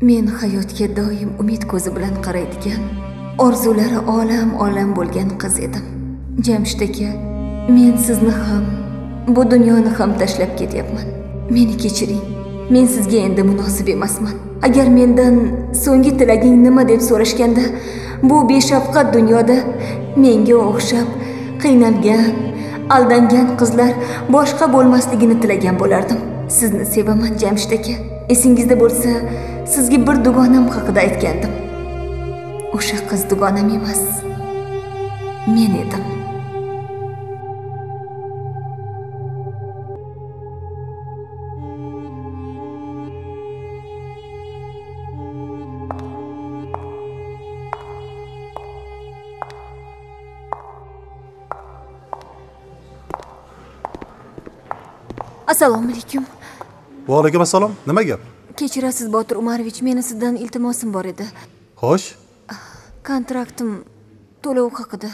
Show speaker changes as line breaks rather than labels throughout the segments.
Men hayotga doim umid ko'zi bilan qaraydigan, orzulari olam bo'lgan qiz edim. Jamshid aka, men sizni ham, bu dunyoni ham tashlab ketyapman. Meni kechiring. Men sizga endi munosib emasman. Agar mendan so'nggi tilaging nima deb so'rashganda, bu beshafqat dunyoda menga o'xshab qiynalgan, aldangan qizlar boshqa bo'lmasligini tilagan bo'lardim. Sizni sevaman, Jamshid aka. Esingizda bo'lsa, sizga bir dugonam haqida aytgandim. O'sha qiz dugonam emas, men edim. Assalomu alaykum.
Va alaykum assalom. Nima gap?
Kechirasiz Botir Umarovich, meni sizdan iltimosim bor edi.
Xo'sh.
Kontraktim to'lov haqida.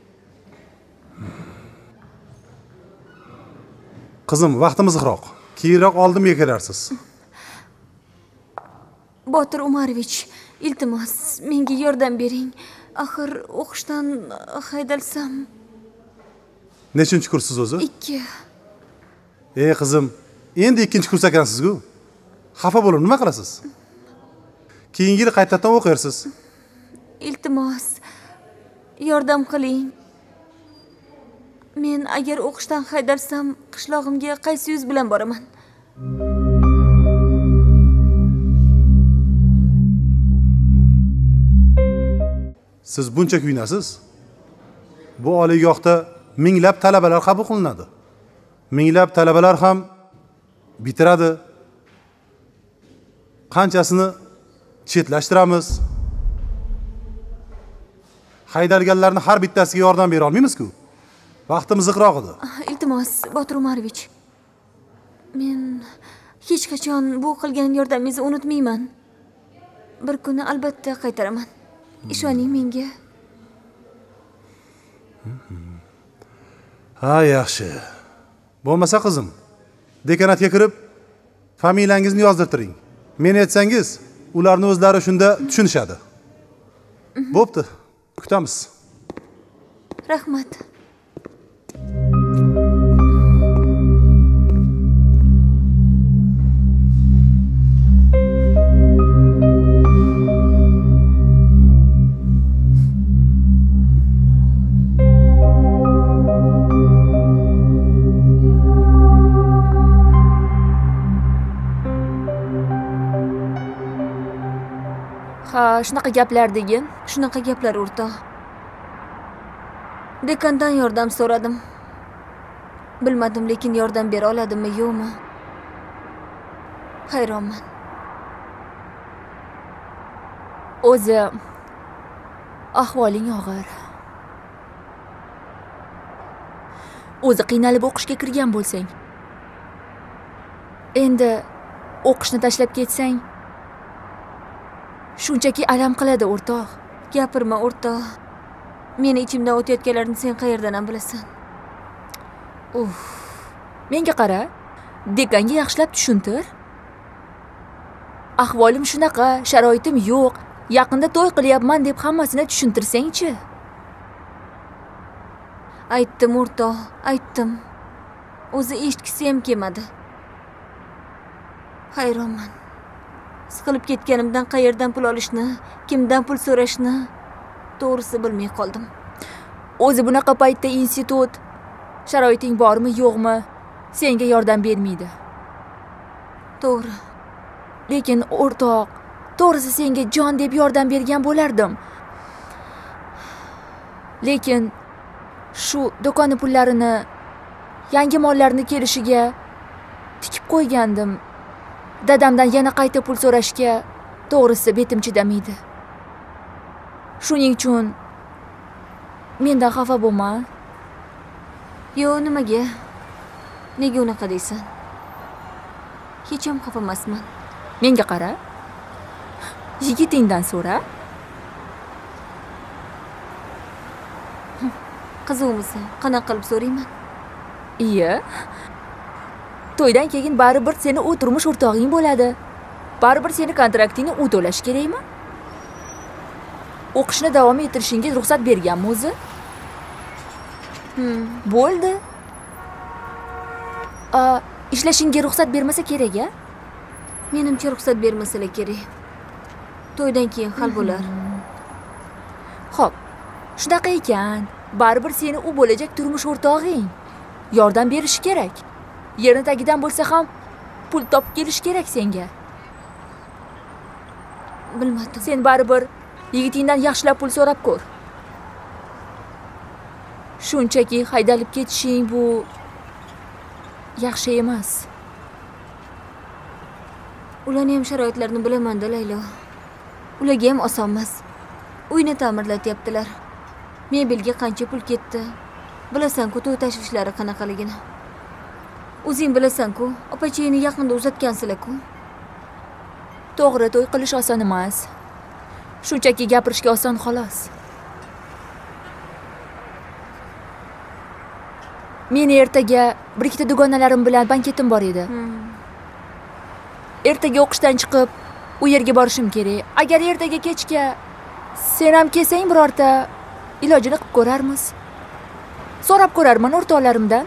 Qizim, vaqtimiz xiroq. Keyinroq oldimga kelarsiz.
Botir Umarovich, iltimos, menga yordam bering. Axir o'qishdan haydalsam.
Nechinchi kursiz o'zi?
2.
Ey qizim, endi 2-kurs ekansiz-ku. Xafa bo'lib nima qilasiz? Keyingi yil qaytadan o'qirsiz.
Iltimos, yordam qiling. Men agar o'qishdan haydalsam, qishlog'imga qaysi yuz bilan boraman?
Siz buncha kuyinasiz. Bu oliygohda minglab talabalar qabul qilinadi. Minglab talabalar ham bitiradi. Qanchasini chetlashtiramiz. Haydalganlarni har bittasiga yordam bera olmaymiz-ku. Vaqtimiz xiroq edi.
Iltimos, Botir Umarovich. Men hech qachon bu qilgan yordamingizni unutmayman. Bir kuni albatta qaytaraman. Ishoning menga.
Ha, yaxshi. Bo'lmasa qizim, dekanatga kirib, familiyangizni yozdirtiring. Meni aytsangiz, ularni o'zlari shunda tushunishadi. Bo'pti, kutamiz.
Rahmat.
Ha, shunaqa gaplar degin.
Shunaqa gaplar o'rtoq. Dekandan yordam so'radim. Bilmadim, lekin yordam bera oladimmi, yo'qmi? Hayronman.
O'zi ahvoling og'ir. O'zi qiynalib o'qishga kirgan bo'lsang, endi o'qishni tashlab ketsang, shunchaki alam qiladi o'rtoq.
Gapirma o'rtoq. Meni ichimdan o'tayotganlarni sen qayerdan ham bilasan?
Menga qara, dekanga yaxshilab tushuntir. Ahvolim shunaqa, sharoitim yo'q, yaqinda to'y qilyapman deb hammasini tushuntirsang-chi.
Aytdim o'rtoq, aytdim. O'zi eshitgisi ham kelmadi. Hayronman. Siqilib ketganimdan qayerdan pul olishni, kimdan pul so'rashni to'g'risi bilmay qoldim.
O'zi bunaqa paytda institut, sharoiting bormi, yo'qmi, senga yordam bermaydi.
To'g'ri.
Lekin o'rtoq, to'g'risi senga jon deb yordam bergan bo'lardim. Lekin shu do'kon pullarini, yangi mollarni kelishiga tikib qo'ygandim. Dadamdan yana qayta pul so'rashga to'g'risi betim chidamaydi. Shuning uchun mendan xafa bo'lma.
Yo'q, nimaga? Nega unaqa deysan? Hech ham xafa emasman.
Menga qara. Yigitingdan so'ra.
Qiziqmisan? Qanaqa qilib so'rayman?
Iya. To'ydan keyin baribir seni u turmush o'rtog'ing bo'ladi. Baribir seni kontraktingni u to'lash kerakmi? O'qishni davom ettirishingga ruxsat berganmi o'zi? Bo'ldi. Ishlashingga ruxsat bermasa kerak-a?
Menimcha ruxsat bermasalar kerak. To'ydan keyin hal bo'lar.
Xo'p, shunaqa ekan, baribir seni u bo'lajak turmush o'rtog'ing yordam berishi kerak. Yerni tagidan bo'lsa ham pul topib kelish kerak senga.
Bilmadim.
Sen baribir yigitingdan yaxshilab pul so'rab ko'r. Shunchaki haydalib ketishing bu yaxshi emas.
Ularning ham sharoitlarini bilaman-da, Laylo. Ularga ham oson emas. Uyni ta'mirlatyaptilar. Mebelga qancha pul ketdi? Bilasan-ku, to'y tashvishlari qanaqaligini. O'zing bilasan-ku, opachingni yaqinda uzatgansizlar-ku.
To'g'ri, to'y qilish oson emas. Shunchaki gapirishga oson xolos. Meni ertaga bir ikkita dugonalarim bilan banketim bor edi. Ertaga o'qishdan chiqib, u yerga borishim kerak. Agar ertaga kechga sen ham kelsang, birorta ilojini qilib ko'rarmiz. So'rab ko'rarman o'rtoqlarimdan.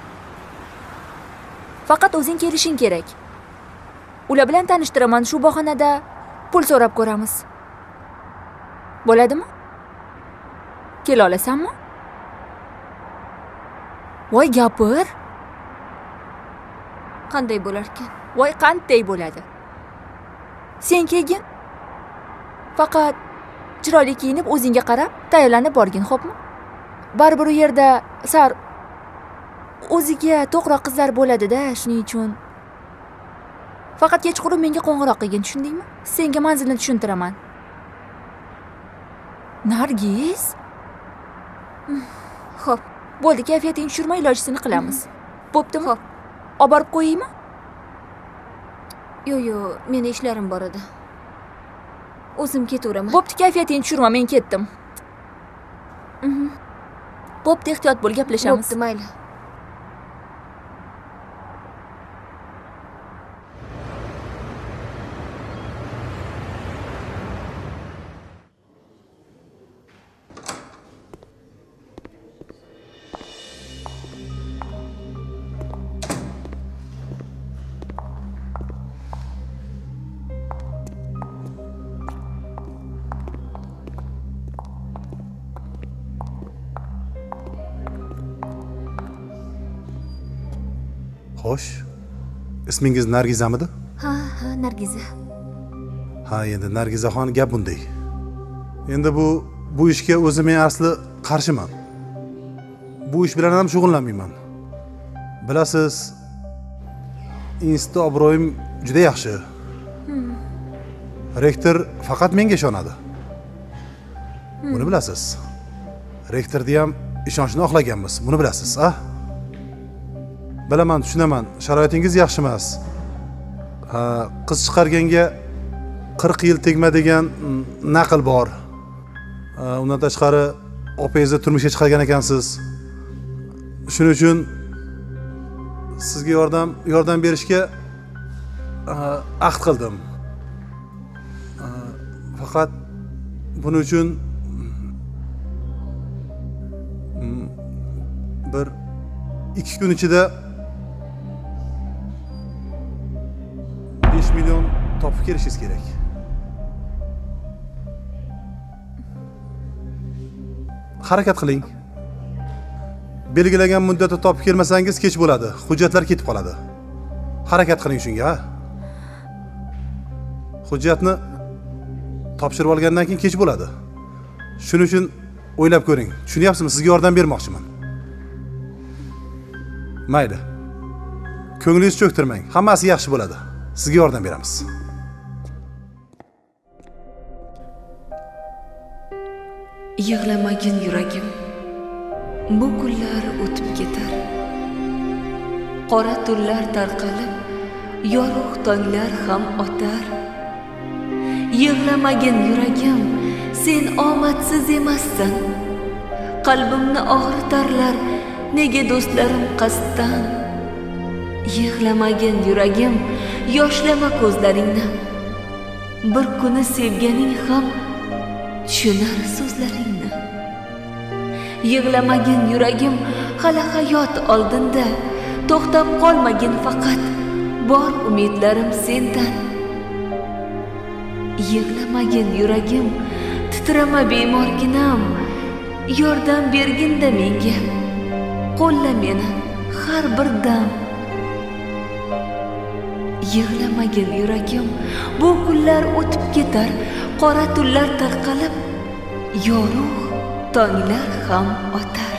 Faqat o'zing kelishing kerak. Ular bilan tanishtiraman, shu bahonada pul so'rab ko'ramiz. Bo'ladimi? Kela olasanmi? Voy, gapir.
Qanday bo'lar ekan?
Voy, qanday bo'ladi? Sen kelgin. Faqat chiroyli kiyinib, o'zingga qarab, tayyorlanib borgin, xo'pmi? Baribir u yerda o'ziga to'g'roq qizlar bo'ladi-da, shuning uchun. Faqat kechqurun menga qo'ng'iroq qilgin, tushundingmi? Senga manzilni tushuntiraman. Nargiz?
Xo'p,
bo'ldi, kayfiyatingni tushirma, ilojisini qilamiz. Bo'ptimi?
Xo'p.
Olib borib qo'yaymi?
Yo'q, meni ishlarim bor edi. O'zim ketaveraman.
Bo'pti, kayfiyatingni tushirma, men ketdim. Bo'pti, ehtiyot bo'l, gaplashamiz.
Bo'pti, mayli.
Xo'sh. Ismingiz Nargizamidi?
Ha, Nargiza.
Ha, endi Nargizaxon, gap bunday. Endi bu ishga o'zim men asli qarshiman. Bu ish bilan ham shug'ullanmayman. Bilasiz, institutda obro'yim juda yaxshi. Rektor faqat menga ishonadi. Buni bilasiz. Rektorni ham ishonchni oqlaganmiz. Buni bilasiz, a? Bilaman, tushunaman. Sharoitingiz yaxshi emas. Qiz chiqarganga 40 yil tegma degan naql bor. Undan tashqari opangizni turmushga chiqargan ekansiz. Shuning uchun sizga yordam berishga ahd qildim. Faqat buning uchun bir 2 kun ichida 5 million topib kelishingiz kerak. Harakat qiling. Belgilagan muddatda topib kelmasangiz kech bo'ladi. Hujjatlar ketib qoladi. Harakat qiling shunga, ha? Hujjatni topshirib olgandan keyin kech bo'ladi. Shuning uchun o'ylab ko'ring. Tushunyapsizmi? Sizga yordam bermoqchiman. Mayli. Ko'nglingizni cho'ktirmang. Hammasi yaxshi bo'ladi. Sizga yordam beramiz.
Yig'lamagin yuragim. Bu kunlar o'tib ketar. Qora tunlar tarqalib, yorug' tonglar ham o'tar. Yig'lamagin yuragim, sen omadsiz emassan. Qalbimni og'ritarlar nega do'stlarim qasddan. Yig'lamagin yuragim, yoshlama ko'zlaringni. bir kuni sevganing ham tushunar so'zlaringni. Yig'lamagin yuragim hali hayot oldinda, to'xtab qolmagin faqat bor umidlarim sendan. Yig'lamagin yuragim, titrama bemorginam, yordam berginda menga, qo'lla meni har bir dam. Yig'lamagin yuragim, bu kunlar o'tib ketar, qora tunlar tarqalib, yorug' tonglar ham otar.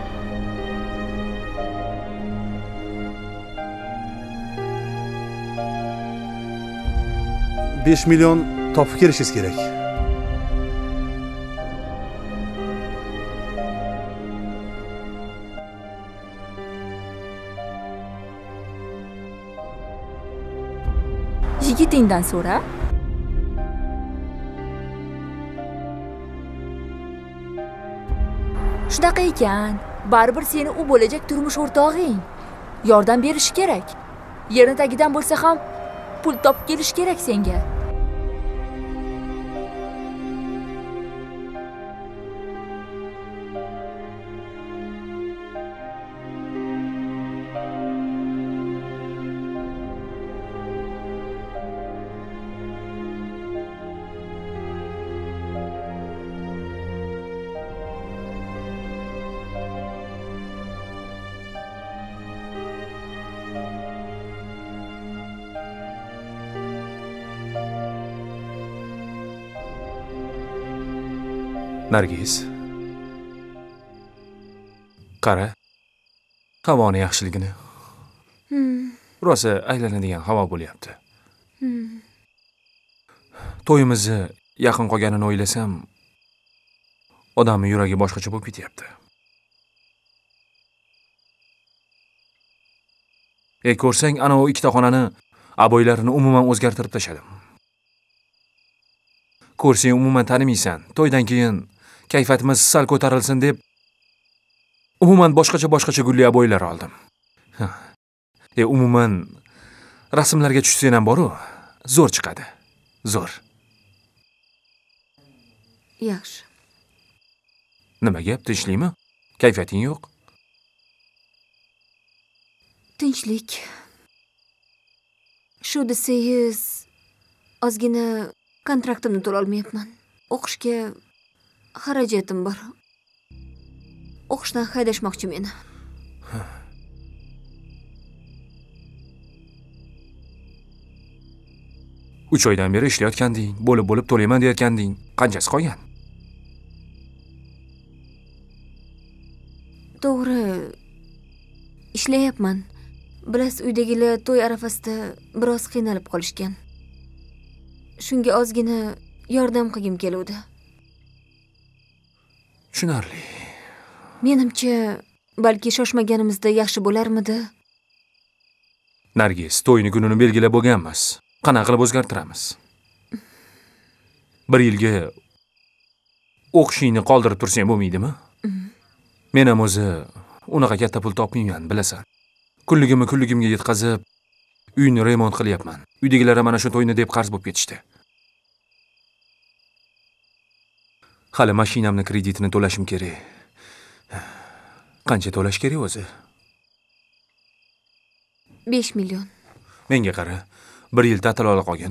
$5 million topib kelishingiz kerak.
Yigitingdan so'ra. Shunaqa ekan, baribir seni u bo'lajak turmush o'rtog'ing. Yordam berishi kerak. Yerini tagidan bo'lsa ham pul topib kelish kerak senga.
Nargiz. Qara. Havoni yaxshiligini. Rosa aylanadigan havo bo'lyapti. To'yimizni yaqin qolganini o'ylasam, odamning yuragi boshqacha bo'lib ketyapti. Ko'rsang, ana o ikkita xonani aboylarini umuman o'zgartirib tashladim. Ko'rsang, umuman tanimaysan. To'ydan keyin kayfiyatimiz sal ko'tarilsin deb umuman boshqacha gulli aboylar oldim. Umuman rasmlarga tushsang ham bor-ku, zo'r chiqadi. Zo'r.
Yaxshi.
Nima gap, tinchlikmi? Kayfiyating yo'q?
Tinchlik. Shu desangiz, ozgina kontraktimni to'la olmayapman. O'qishga xarajatim bor. O'qishdan haydashmoqchi meni.
Uch oydan beri ishlayotganding, bo'lib to'layman deyotganding. Qanchasi qolgan?
To'g'ri, ishlayapman. Bilasiz, uydagilar to'y arafasida biroz qiynalib qolishgan. Shunga ozgina yordam qilgim keluvdi.
Tushunarli.
Menimcha, balki shoshmaganimizda yaxshi bo'larmidi?
Nargiz, to'yni kunini belgilab bo'lganmiz. Qanaqa qilib o'zgartiramiz? Bir yilga o'qishingni qoldirib tursang bo'lmaydimi? Men ham o'zi unaqa katta pul topmayman, bilasan. Kunligimga yetkazib, uyni remont qilyapman. Uydagilar mana shu to'yni deb qarz bo'lib ketishdi. Hali mashinamni kreditini to'lashim kerak. Qancha to'lash kerak o'zi?
5 million.
Menga qara, 1 yil ta'til ola qolgin.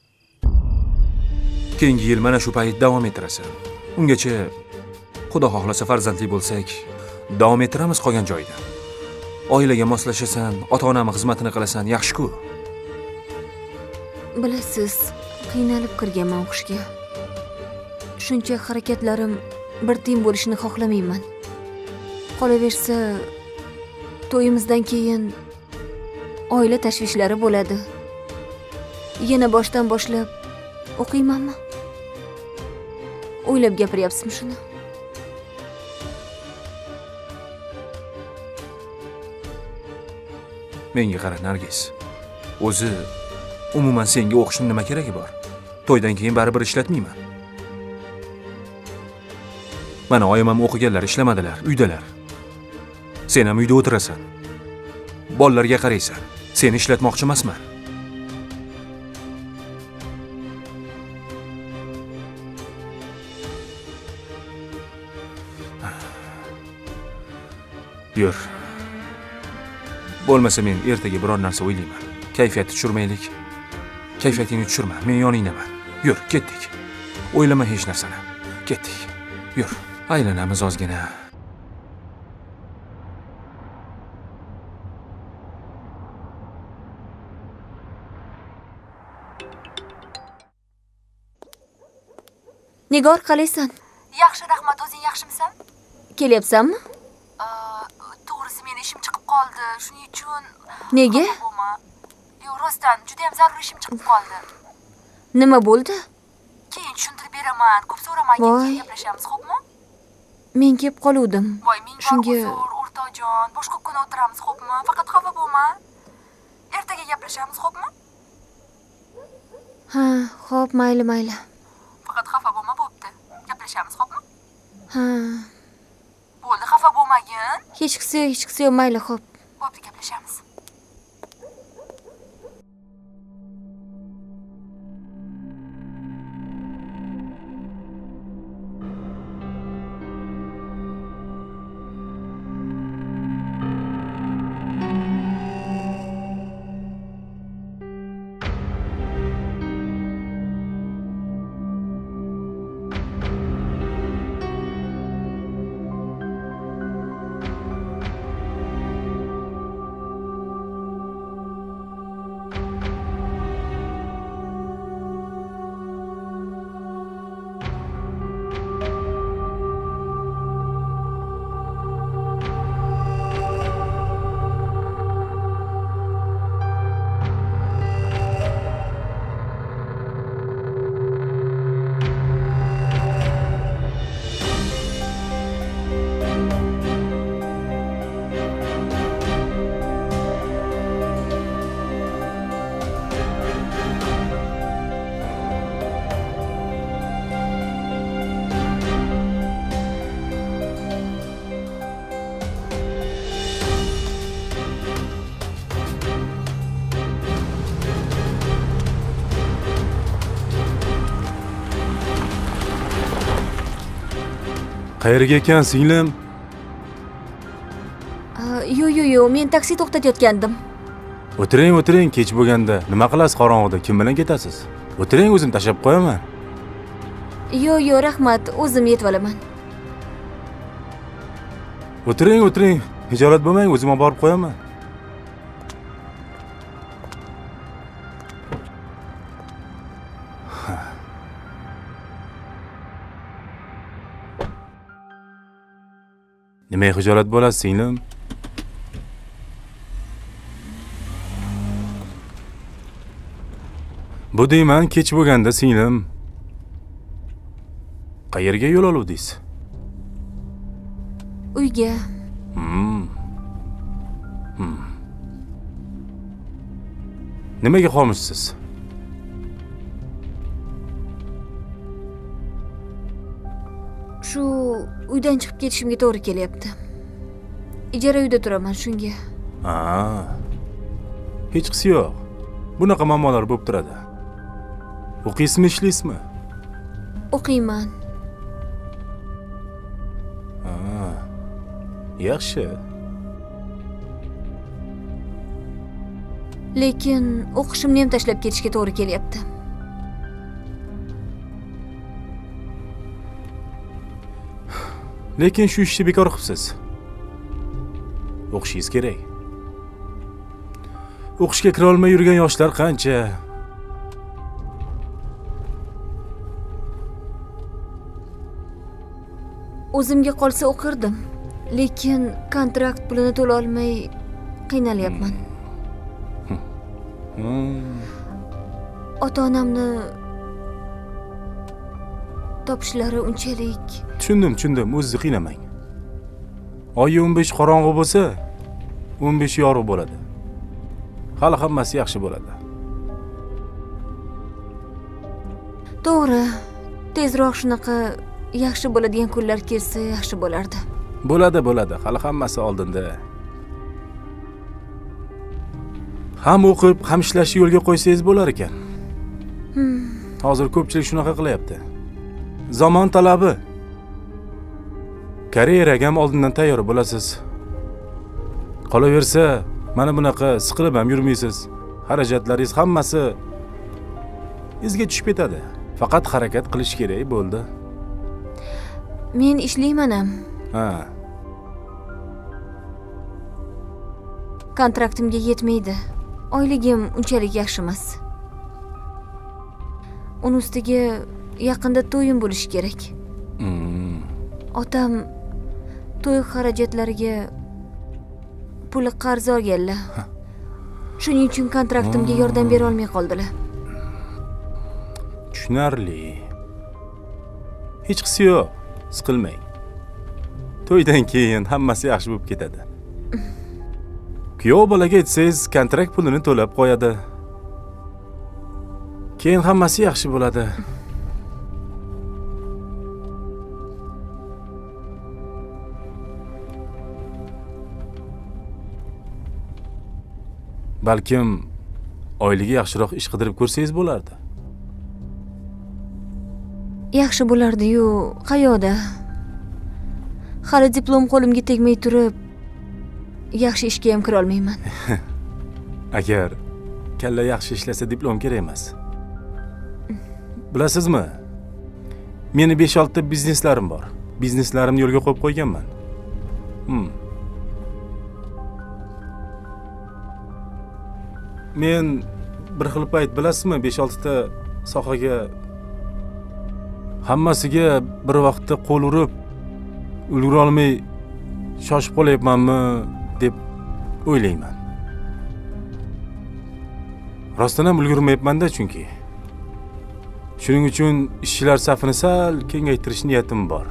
Keyingi yil mana shu payt davom ettirasan. Ungacha Xudo xohlasa farzandli bo'lsak, davom ettiramiz qolgan joyda. Oilaga moslashasan, ota-onam xizmatini qilasan, yaxshi-ku.
Bilasiz, qiynalib kirganman o'qishga. Shuncha harakatlarim bir teng bo'lishini xohlamayman. Qolaversa, to'yimizdan keyin oila tashvishlari bo'ladi. Yana boshdan boshlab o'qiymanmi? O'ylab gapiryapsizmi shuni?
Menga qara, Nargiz. O'zi umuman senga o'qishning nima keragi bor? To'ydan keyin baribir ishlatmayman. Mana oyim ham o'qiganlar ishlamadilar, uydalar. Sen ham uyda o'tirasan. Bolalarga qaraysan. Seni ishlatmoqchi emasman. Yur. Bo'lmasa men ertaga biror narsa o'ylayman. Kayfiyatni tushirmaylik. Kayfiyatingni tushirma. Men yoningdaman. Yur, ketdik. O'ylama hech narsani. Ketdik. Yur, aylanamiz ozgina.
Nigor, qalaysan?
Yaxshi, rahmat. O'zing yaxshimisan?
Kelyapsanmi?
To'g'risi men ishim chiqib qoldi. Shuning uchun
Nega?
Yo'q, rostdan juda ham zarur ishim chiqib qoldi.
Nima bo'ldi?
Keyin tushuntirib beraman. Ko'p so'ramay
Voy.
keyin gaplashamiz, xo'pmi?
Men kelib qoluvdim.
Voy, ming
Shunga
uzr, o'rtoqjon. Boshqa kun o'tiramiz, xo'pmi? Faqat xafa bo'lma. Ertaga gaplashamiz, xo'pmi?
ha, xo'p, mayli.
Faqat xafa bo'lma, bo'pti. Gaplashamiz, xo'pmi?
Ha,
Bo'ldi, xafa bo'lmagin.
hech qisi yo'q, mayli, xo'p.
Bo'pti, gaplashamiz.
Qayerga ekan singlim?
Yo'q, men taksi to'xtatayotgandim.
O'tiring, kech bo'lganda. Nima qilasiz qorong'ida? Kim bilan ketasiz? O'tiring, o'zim tashab qo'yaman.
Yo'q, rahmat, o'zim yetib olaman.
O'tiring. Hijolat bo'lmang, o'zim olib borib qo'yaman. Nimaga hijolat bo'lasiz, singlim? Bu deyman, kech bo'lganda singlim. Qayerga yo'l oluvdingiz?
Uyga.
Nimaga qolmishsiz?
Shu uydan chiqib ketishimga to'g'ri kelyapti. Ijara uyda turaman shunga.
Hech qisi yo'q. Bunaqa muammolar bo'lib turadi. O'qiysizmi, ishlaysizmi?
O'qiyman.
Yaxshi.
Lekin o'qishimni ham tashlab ketishga to'g'ri kelyapti.
Lekin shu ishni bekor qilibsiz. O'qishingiz kerak. O'qishga kira olmay yurgan yoshlar qancha?
O'zimga qolsa o'qirdim. Lekin kontrakt pulini to'la olmay qiynalyapman. Ota-onamni topishlari unchalik.
Tushundim, o'zingizni qiynamang. Oy 15 qorong'i bo'lsa, 15 yorug' bo'ladi. Hali hammasi yaxshi bo'ladi.
To'g'ri. Tezroq shunaqa yaxshi bo'ladigan kunlar kelsa yaxshi bo'lardi.
Bo'ladi. Hali hammasi oldinda. Ham o'qib, ham ishlashni yo'lga qo'ysangiz bo'lar ekan. Hozir ko'pchilik shunaqa qilyapti. Zamon talabi. Karyeraga ham oldindan tayyor bo'lasiz.
Qolaversa, mana bunaqa siqilib ham yurmaysiz. Xarajatlaringiz hammasi izga tushib ketadi. Faqat harakat qilish kerak bo'ldi.
Men ishlayman ham.
Ha,
Kontraktimga yetmaydi. Oyligim unchalik yaxshi emas. Uni ustiga yaqinda to'yim bo'lishi kerak. Otam to'y xarajatlariga pul qarz olganlar. Shuning uchun kontraktimga yordam bera olmay qoldilar.
tushunarli. Hech qisi yo'q. Siqilmang. To'ydan keyin hammasi yaxshi bo'lib ketadi. Kuyov bolaga aytsangiz, kontrakt pulini to'lab qo'yadi. Keyin hammasi yaxshi bo'ladi. Balkim oyligi yaxshiroq ish qidirib ko'rsangiz bo'lardi.
Yaxshi bo'lardi-yu, qayoqda? Hali diplom qo'limga tegmay turib, yaxshi ishga ham kira olmayman.
Agar kalla yaxshi ishlasa diplom kerak emas. Bilasizmi? Meni 5-6 ta bizneslarim bor. Bizneslarimni yo'lga qo'yib qo'yganman. Men bir xil payt bilasizmi, 5-6 ta sohaga hammasiga bir vaqtda qo'l urib ulgura olmay shoshib qolyapmanmi deb o'ylayman. Rostdan ham ulgurmayapman-da chunki. Shuning uchun ishchilar safini sal kengaytirish niyatim bor.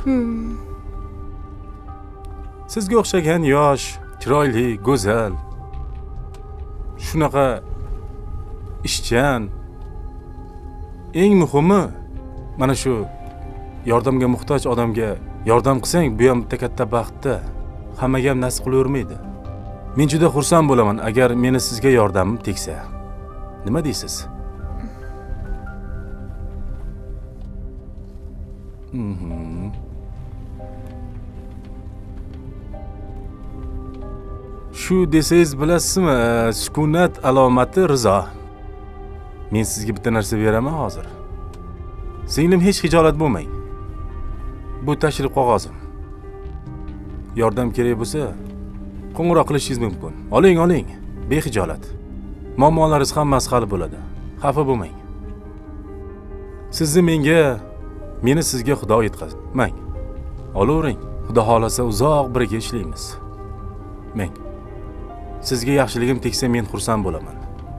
Sizga o'xshagan yosh, chiroyli, go'zal, shunaqa ishchan, eng muhimi mana shu yordamga muhtoj odamga yordam qilsang, bu ham bitta katta baxtda. Hammaga ham nasib qilavermaydi. Men juda xursand bo'laman agar meni sizga yordamim tegsa. Nima deysiz? Shu desangiz bilasizmi, sukunat alomati rizo. Men sizga bitta narsa beraman hozir. Singlim, hech xijolat bo'lmang. Bu tashrif qog'ozim. Yordam kerak bo'lsa, qo'ng'iroq qilishingiz mumkin. Oling, bexijolat. Muammolaringiz hammasi hal bo'ladi. Xafa bo'lmang. Sizni menga, meni sizga Xudo yetkazdi. Mang. Olavering. Xudo xolasa uzoq birga ishlaymiz. Mang. Sizga yaxshiligim tegsa men xursand bo'laman.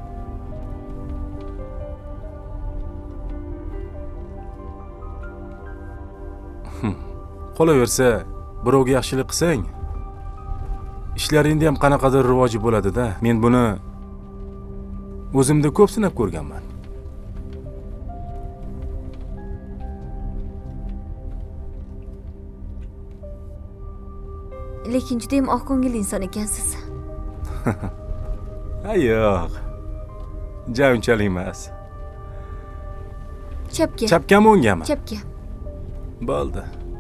Qolaversa, birovga yaxshilik qilsang, ishlaringda ham qanaqadir rivoji bo'ladi-da. Men buni o'zimda ko'p sinab ko'rganman.
Lekin juda ham oqko'ngil inson ekansiz.
Yo'q. Unchalik emas.
Chapga.
Chapgami, o'ngami?
Chapga.
Bo'ldi.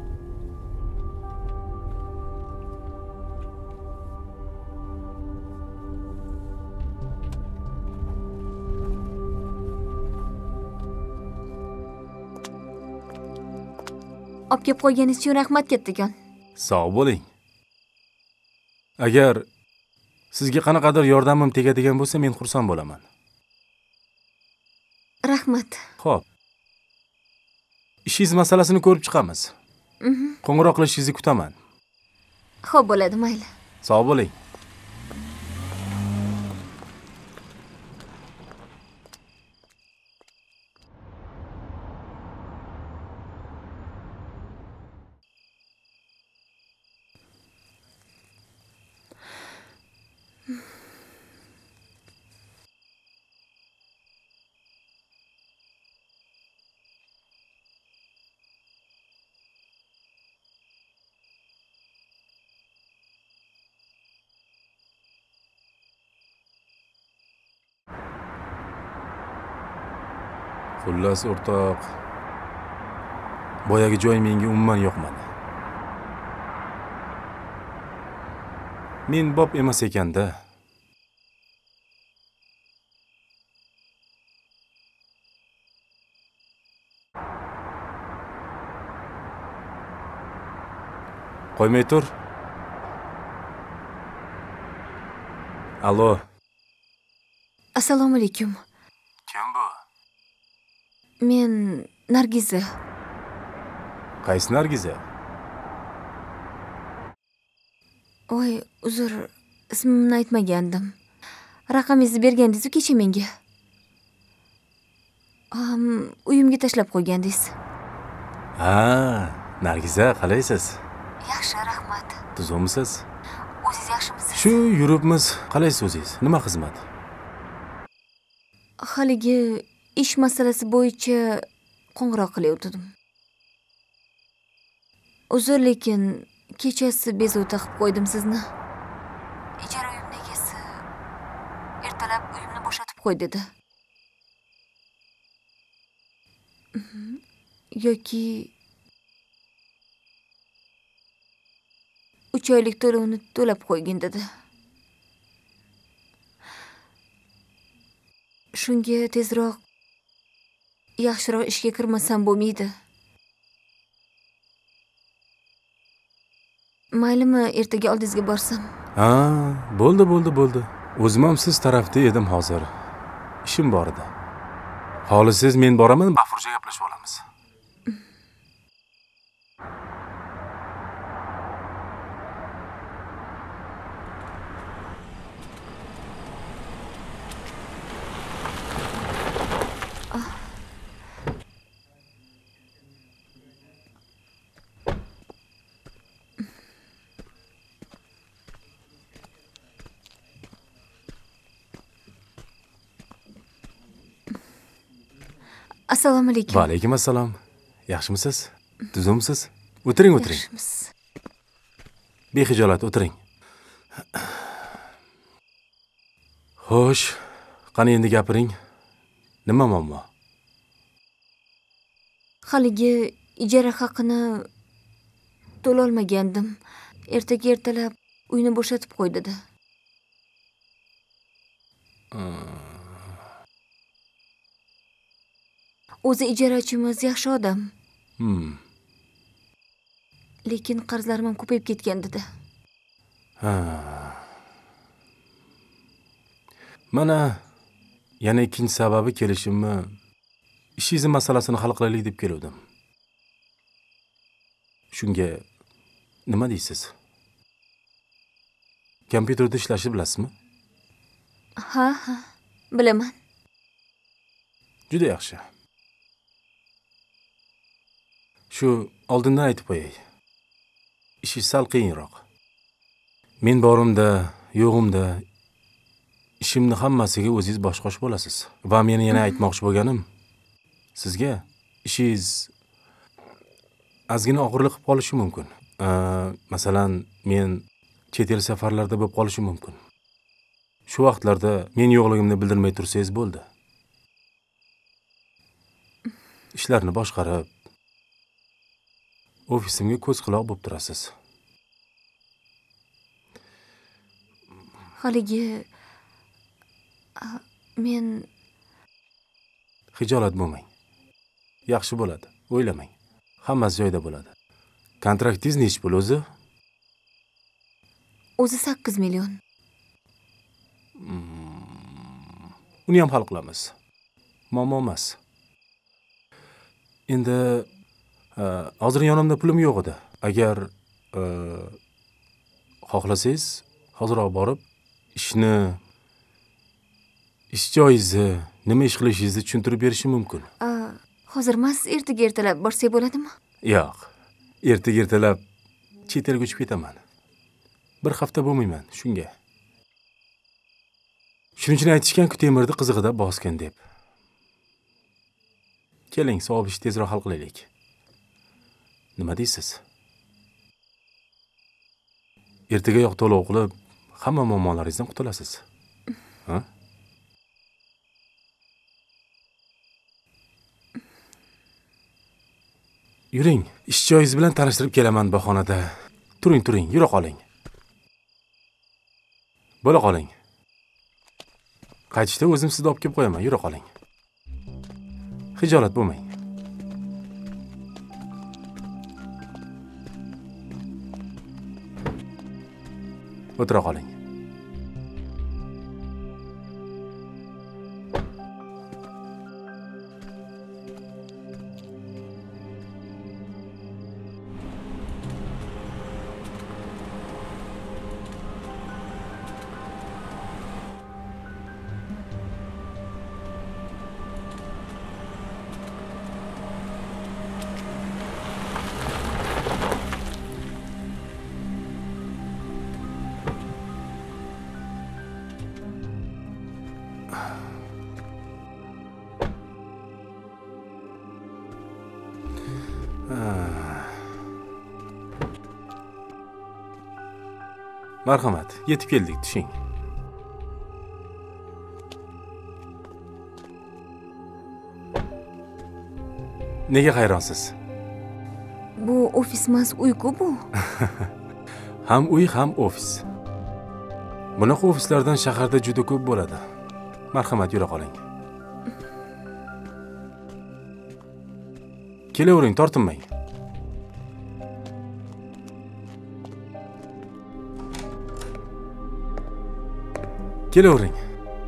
Olib kelib qo'yganingiz uchun rahmat kattakon.
Sog' bo'ling. Agar sizga qanaqadir yordamim tegadigan bo'lsa, men xursand bo'laman.
Rahmat.
Xo'p. Ishingiz masalasini ko'rib chiqamiz. Qo'ng'iroq qilishingizni kutaman.
Xo'p, bo'ladi, mayli.
Sog' bo'ling. Xullas, o'rtoq, boyagi joy menga umuman yoqmadi. Men bop emas ekanda. Qo'ymay tur. Allo.
Assalomu alaykum.
Kim bu?
Men Nargiza.
Qaysi Nargiza?
Voy, uzr, ismimni aytmagandim. Raqamingizni bergandingiz-ku kecha menga. Uyimga tashlab qo'ygandingiz.
Ha, Nargiza, qalaysiz?
Yaxshi, rahmat.
Tuzumsiz?
O'zingiz yaxshimisiz?
Shu yuribmiz. Qalaysiz o'zingiz? Nima xizmat?
Haligi ish masalasi bo'yicha qo'ng'iroq qilayotgandim. Uzr, lekin kechasi bezovta qilib qo'ydim sizni. Ijara uyimning egasi ertalab uyimni bo'shatib qo'y dedi. Yoki 3 oylik to'lovni to'lab qo'ygin dedi. Shunga tezroq yaxshiroq ishga kirmasam bo'lmaydi. Maylimi, ertaga oldingizga borsam?
Ha, bo'ldi. O'zim ham siz tarafda edim hozir. Ishim bor edi. Xohlasangiz men boraman, bafurja gaplashib olamiz.
Assalomu alaykum.
Va alaykum assalom. Yaxshimisiz? Tuzumsiz? O'tiring.
Yaxshimiz.
Bexijolat o'tiring. Xo'sh, qani endi gapiring. Nima muammo?
Haligi ijara haqini to'lolmagandim. Ertaga ertalab uyni bo'shatib qo'y dedi. O'zi ijarachimiz yaxshi odam. Lekin qarzlarim ham ko'payib ketgan dedi.
Mana yana ikkinchi sababi kelishimni ishingiz masalasini hal qilaylik deb keldim. Shunga nima deysiz? Kompyuterda ishlashni bilasizmi?
Ha, bilaman.
Juda yaxshi. Shu oldindan aytib qo'yay. Ishi sal qiyinroq. Men borimda, yo'g'imda ishimni hammasiga o'zingiz bosh-qosh bo'lasiz. Va men yana aytmoqchi bo'lganim, sizga ishingiz ozgina og'irlik qilib qolishi mumkin. Masalan, men chet el safarlarda bo'lib qolishim mumkin. Shu vaqtlarda men yo'qligimni bildirmay tursangiz bo'ldi. Ishlarni boshqarib, ofisimga ko'z quloq bo'lib turasiz.
Haligi men
Xijolat bo'lmang. Yaxshi bo'ladi. O'ylamang. Hammasi joyida bo'ladi. Kontraktingiz nech pul o'zi?
O'zi 8 million.
Uni ham hal qilamiz. Muammo emas. Endi hozir yonimda pulim yo'q edi. Agar xohlasangiz, hozirroq borib ish joyingizni, nima ish qilishingizni tushuntirib berishim mumkin.
Hozir emas, ertaga ertalab borsak bo'ladimi?
Yo'q. Ertaga ertalab chet elga uchib ketaman. Bir hafta bo'lmayman shunga. Shuning uchun aytishgan-ku temirni qizig'ida bosgan deb. Keling, savob ishni tezroq hal qilaylik. Nima deysiz? Ertaga yo'q to'lov qilib, hamma muammolaringizdan qutulasiz. Ha? Yuring, ish joyingiz bilan tanishtirib kelaman bahonada. Turing, yura qoling. Bo'la qoling. Qaytishda o'zim sizni olib kelib qo'yaman, yura qoling. Xijolat bo'lmang. O'tira qoling. Marhamat, yetib keldik, tushing. Nega hayronsiz?
Bu ofis emas, uy-ku bu.
Ham uy, ham ofis. Bunaqa ofislardan shaharda juda ko'p bo'ladi. Marhamat, yura qoling. Kelavering, tortinmang. Kelavering.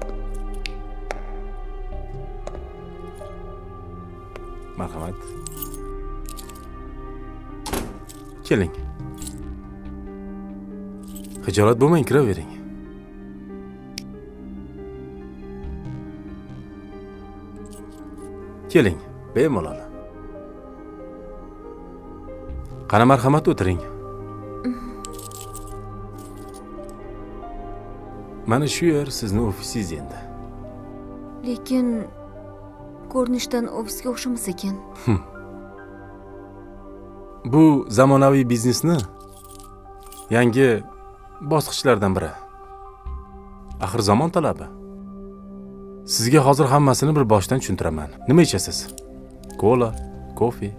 Marhamat. Keling. Xijolat bo'lmang, kiravering. Keling, bemalol. Qani marhamat, o'tiring. Mana shu yer sizning ofisingiz endi.
Lekin ko'rinishdan ofisga o'xshamas ekan.
Bu zamonaviy biznesni yangi bosqichlardan biri. Axir zamon talabi. Sizga hozir hammasini bir boshdan tushuntiraman. Nima ichasiz? Kola, kofe?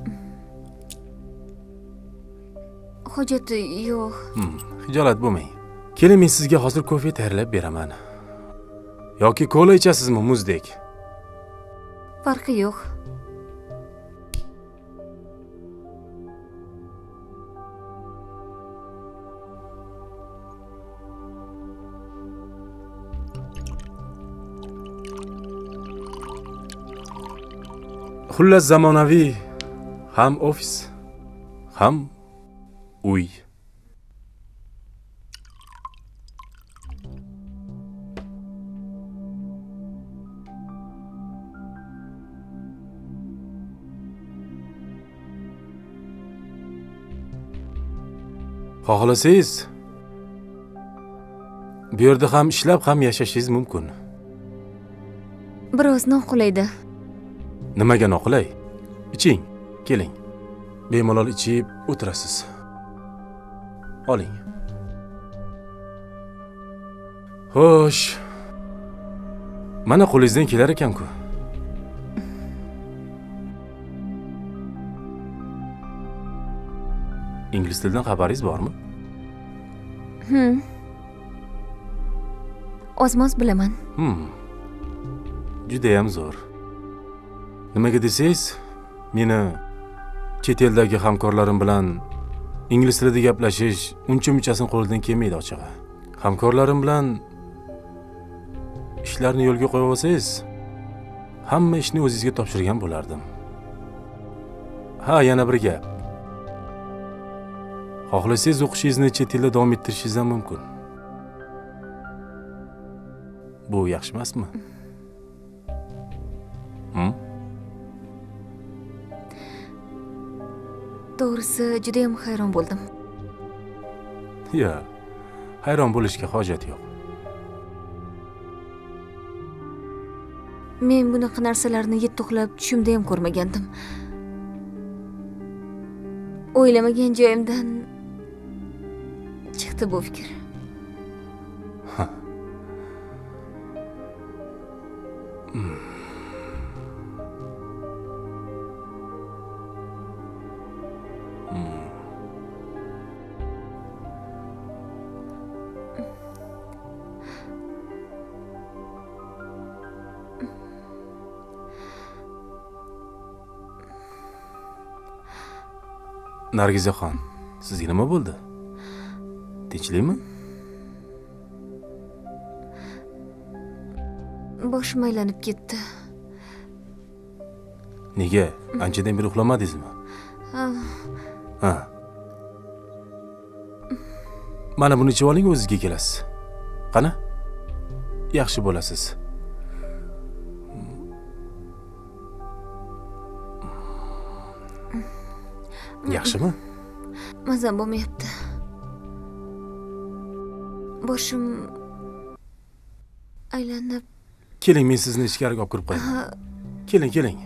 Hojati yo'q.
Xijolat bo'lmang. Keling, men sizga hozir kofe tayyorlab beraman. Yoki kola ichasizmi, muzdek?
Farqi yo'q.
Xullas, zamonaviy ham ofis, ham uy. Xohlasangiz, bu yerda ham ishlab ham yashashingiz mumkin.
Biroz noqulaydi.
Nimaga noqulay? Iching, keling. Bemalol ichib o'tirasiz. Oling. Xo'sh. Mana qo'lingizdan kelar ekan-ku. Ingliz tilidan xabaringiz bormi?
Ozmoz bilaman.
Juda ham zo'r. Nimaga desangiz, meni chet eldagi hamkorlarim bilan ingliz tilida gaplashish uncha-munchasini qo'lidan kelmaydi ochig'i. Hamkorlarim bilan ishlarni yo'lga qo'yib olsangiz, hamma ishni o'zingizga topshirgan bo'lardim. Ha, yana bir gap. Xohlasangiz o'qishingizni chet elda davom ettirishingiz ham mumkin. Bu yaxshi emasmi?
To'g'risi, juda ham hayron bo'ldim.
Yo, hayron bo'lishga hojat yo'q.
Men bunaqa narsalarni yetti uxlab tushimda ham ko'rmagandim. O'ylamagan joyimdan chiqdi bu fikr.
Nargizaxon, sizga nima bo'ldi? Tinchlikmi?
Boshim aylanib ketdi.
Nega? Anchadan beri uxlamadingizmi? Ha. Mana buni ichib oling, o'zingizga kelasiz. Qani? Yaxshi bo'lasiz. Yaxshimi?
Mazam bo'lmayapti. Boshim aylanib.
Keling, men sizni ichkariga olib kirib qo'yaman. Keling, keling.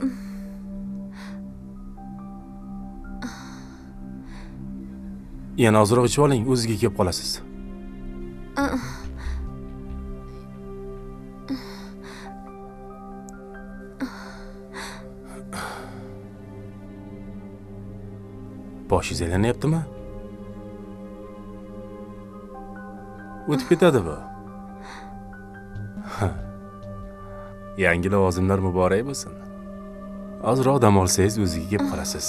Yana ozroq ichib oling, o'zingizga kelib qolasiz. Boshingiz aylanyaptimi? O'tib ketadi bu. Yangi lavozimlar muborak bo'lsin. Ozroq dam olsangiz o'zingizga kelib qolasiz.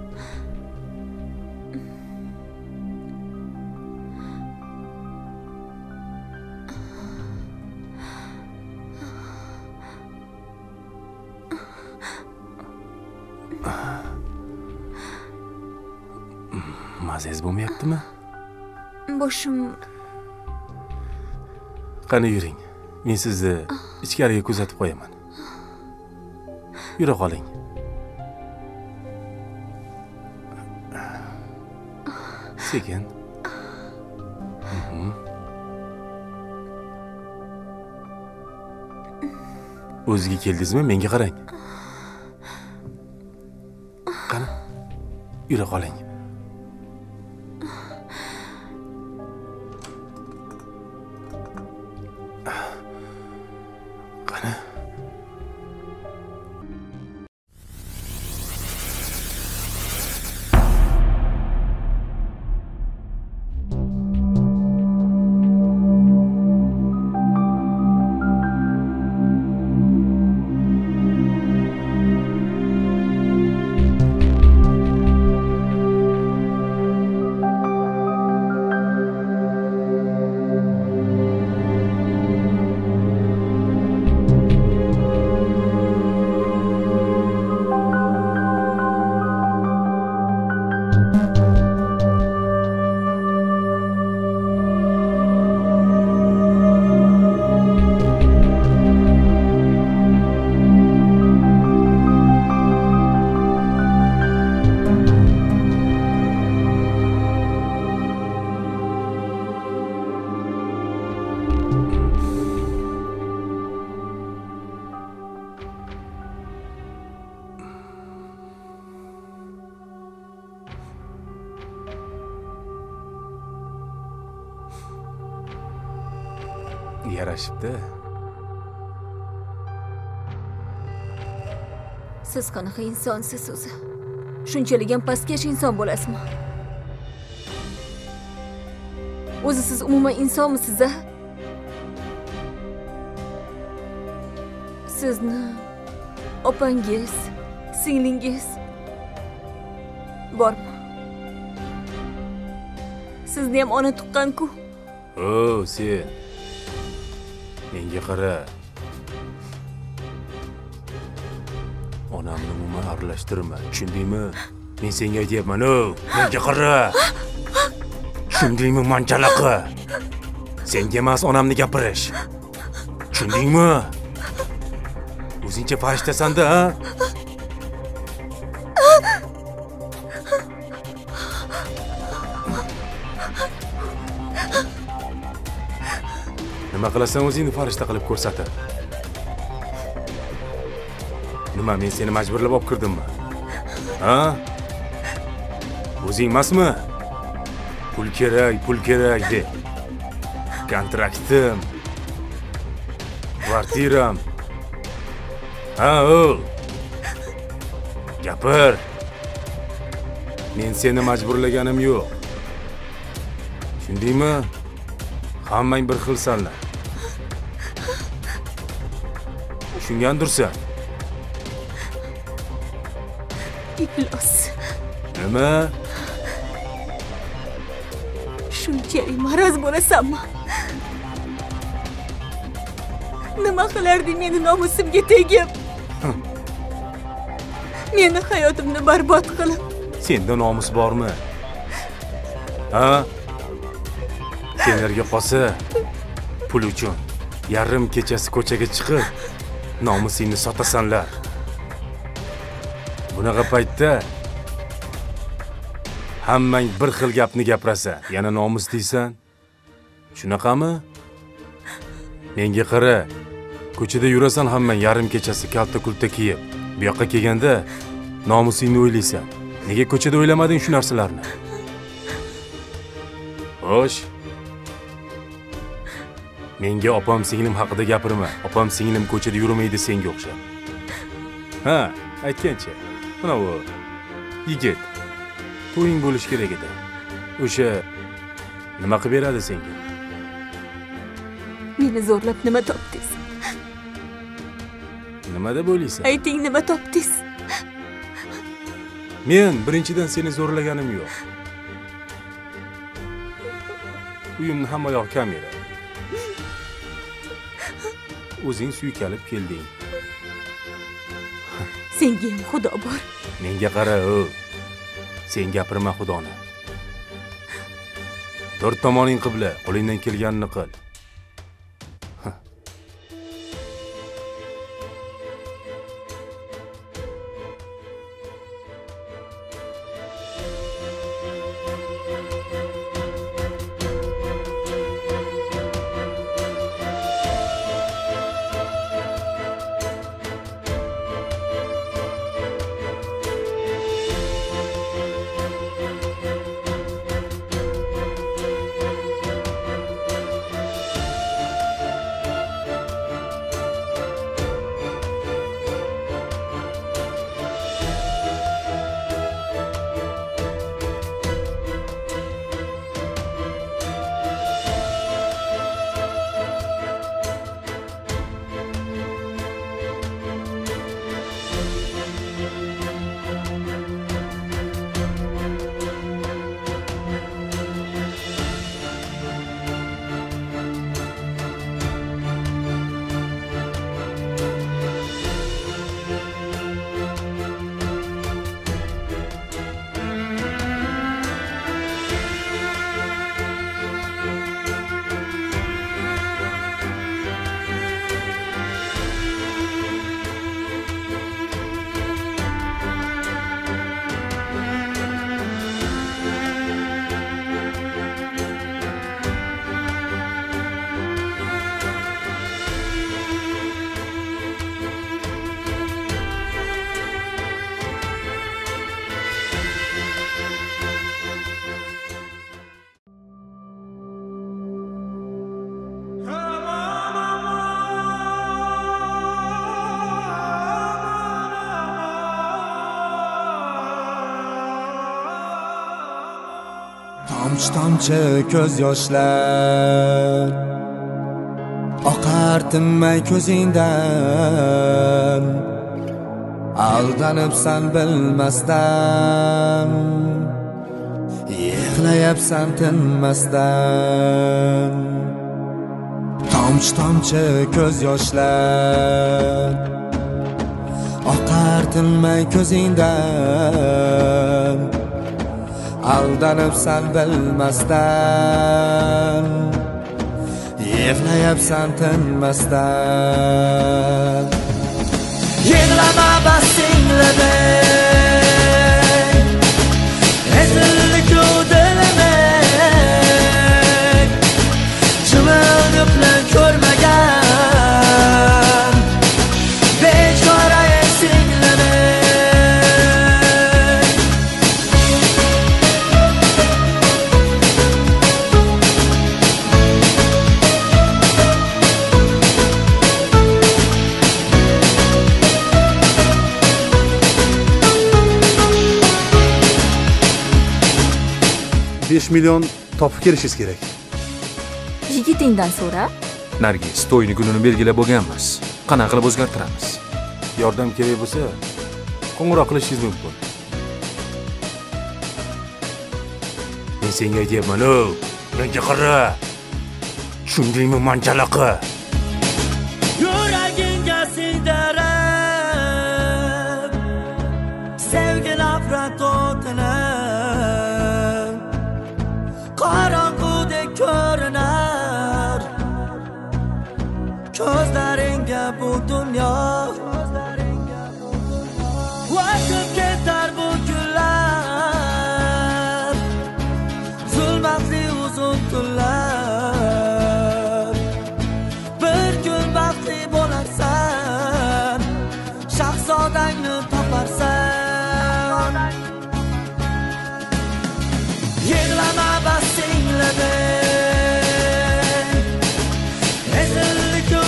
Mazangiz bo'lmayaptimi?
Boshim.
Qani yuring. Men sizni ichkariga kuzatib qo'yaman. Yura qoling. Sekin. O'zingizga keldingizmi? Menga qarang. Qani? Yura qoling. Yarashibdi.
Siz qanaqa insonsiz o'zi? Shunchalik ham pastkash inson bo'lasizmi? O'zi siz umuman insonmisiz-a? Sizni opangiz, singlingiz bormi? Sizni ham ona tuqqan-ku.
O, sen. Menga qara. Onamni umuman aralashtirma, tushundingmi? Men senga aytyapman, o, menga qara. Tushundingmi, manchalaqa? Senga emas onamni gapirish. Tushundingmi? O'zingcha farishtasan-da, ha? Nima qilasan o'zingni farishta qilib ko'rsatib? Nima, men seni majburlab olib kirdimmi? Ha? O'zing emasmi? Pul kerak deb. Kontraktim. Kvartiram. Ha, o'l. Gapir. Men seni majburlaganim yo'q. Tushundingmi? Hammang bir xilsanlar. Tushungandursan?
Iflos.
Nima?
Shunchalik maraz bo'lasanmi? Nima qilarding meni nomusimga tegib? Meni hayotimni barbod qilib.
Senda nomus bormi? Ha? Senlarga qolsa, pul uchun yarim kechasi ko'chaga chiqib, nomusingni sotasanlar. Bunaqa paytda hammang bir xil gapni gapirasa, yana nomus deysan. Shunaqami? Menga qara. Ko'chada yurasan hammang yarim kechasi kalta-kulta kiyib. Bu yoqqa kelganda nomusingni o'ylaysan. Nega ko'chada o'ylamading shu narsalarni? Xo'sh. Menga opam singlim haqida gapirma. Opam singlim ko'chada yurmaydi senga o'xshab. Ha, aytgancha. Mana bu yigit to'ying bo'lish kerak edi. O'sha nima qilib beradi senga?
Meni zo'rlab nima topdingiz?
Nimada bo'laysan?
Ayting, nima topdingiz?
Men birinchidan seni zo'rlaganim yo'q. Uyimni hamma yoq kamera. O'zing suykalib kelding.
Senga ham xudo bor.
Menga qara, sen gapirma xudoni. To'rt tomoning qibla, qo'lingdan kelganini qil.
Tomchi ko'z yoshlar oqar tinmay ko'zingdan, aldanibsan bilmasdan, yig'layapsan tinmasdan. Tomchi ko'z yoshlar oqar tinmay ko'zingdan, aldanibsan bilmasdan, yig'layapsan tinmasdan. Yig'lama bas singlimay, ezildi-ku dilimay, chimildi bilan ko'rmagan bechora singlimay.
$5 million topib kelishingiz kerak.
Yigitingdan so'ra.
Nargiz, to'yni kunini belgilab bo'lganmiz. Qanaqa qilib o'zgartiramiz?
Yordam kerak bo'lsa, qo'ng'iroq qilishingiz mumkin. Men senga aytyapman, Menga qara. Tushundingmi manjalaqi?
Yuragingga singdirib sevgi nafrat o'tini qorong'udek ko'rinar ko'zlaringga bu dunyo o'tib ketar bu kunlar zulmatli uzun tunlar bir kun baxtli bo'larsan shahzodangni toparsan yig'lama bas singladi ezildi-ku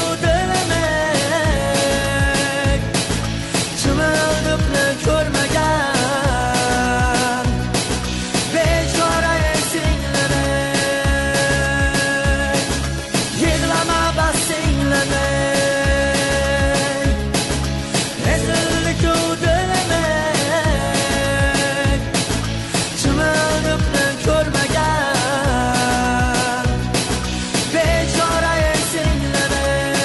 dilimik chimildiqni ko'rmagan bechora singladi yig'lama bas singladi ezildi-ku dilimik chimildiqni ko'rmagan bechora singladi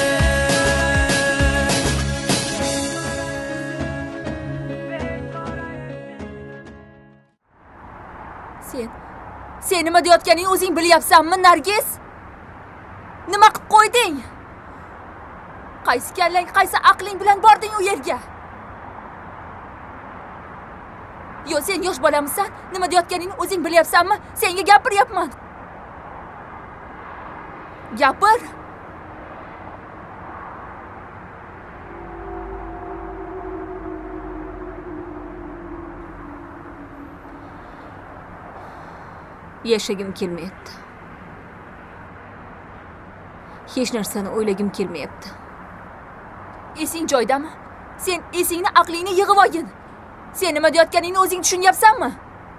Sen nima deyotganingni o'zing bilyapsanmi, Nargiz? Nima qilib qo'yding? Qaysi kallang, qaysi aqling bilan bording u yerga? Yo, sen yosh bolamisan? Nima deyotganingni o'zing bilyapsanmi? Senga gapiryapman. Gapir.
Yashagim kelmayapti. Hech narsani o'ylagim kelmayapti.
Esing joydami? Sen esingni, aqlingni yig'ib olgin. Sen nima deyotganingni o'zing tushunyapsanmi?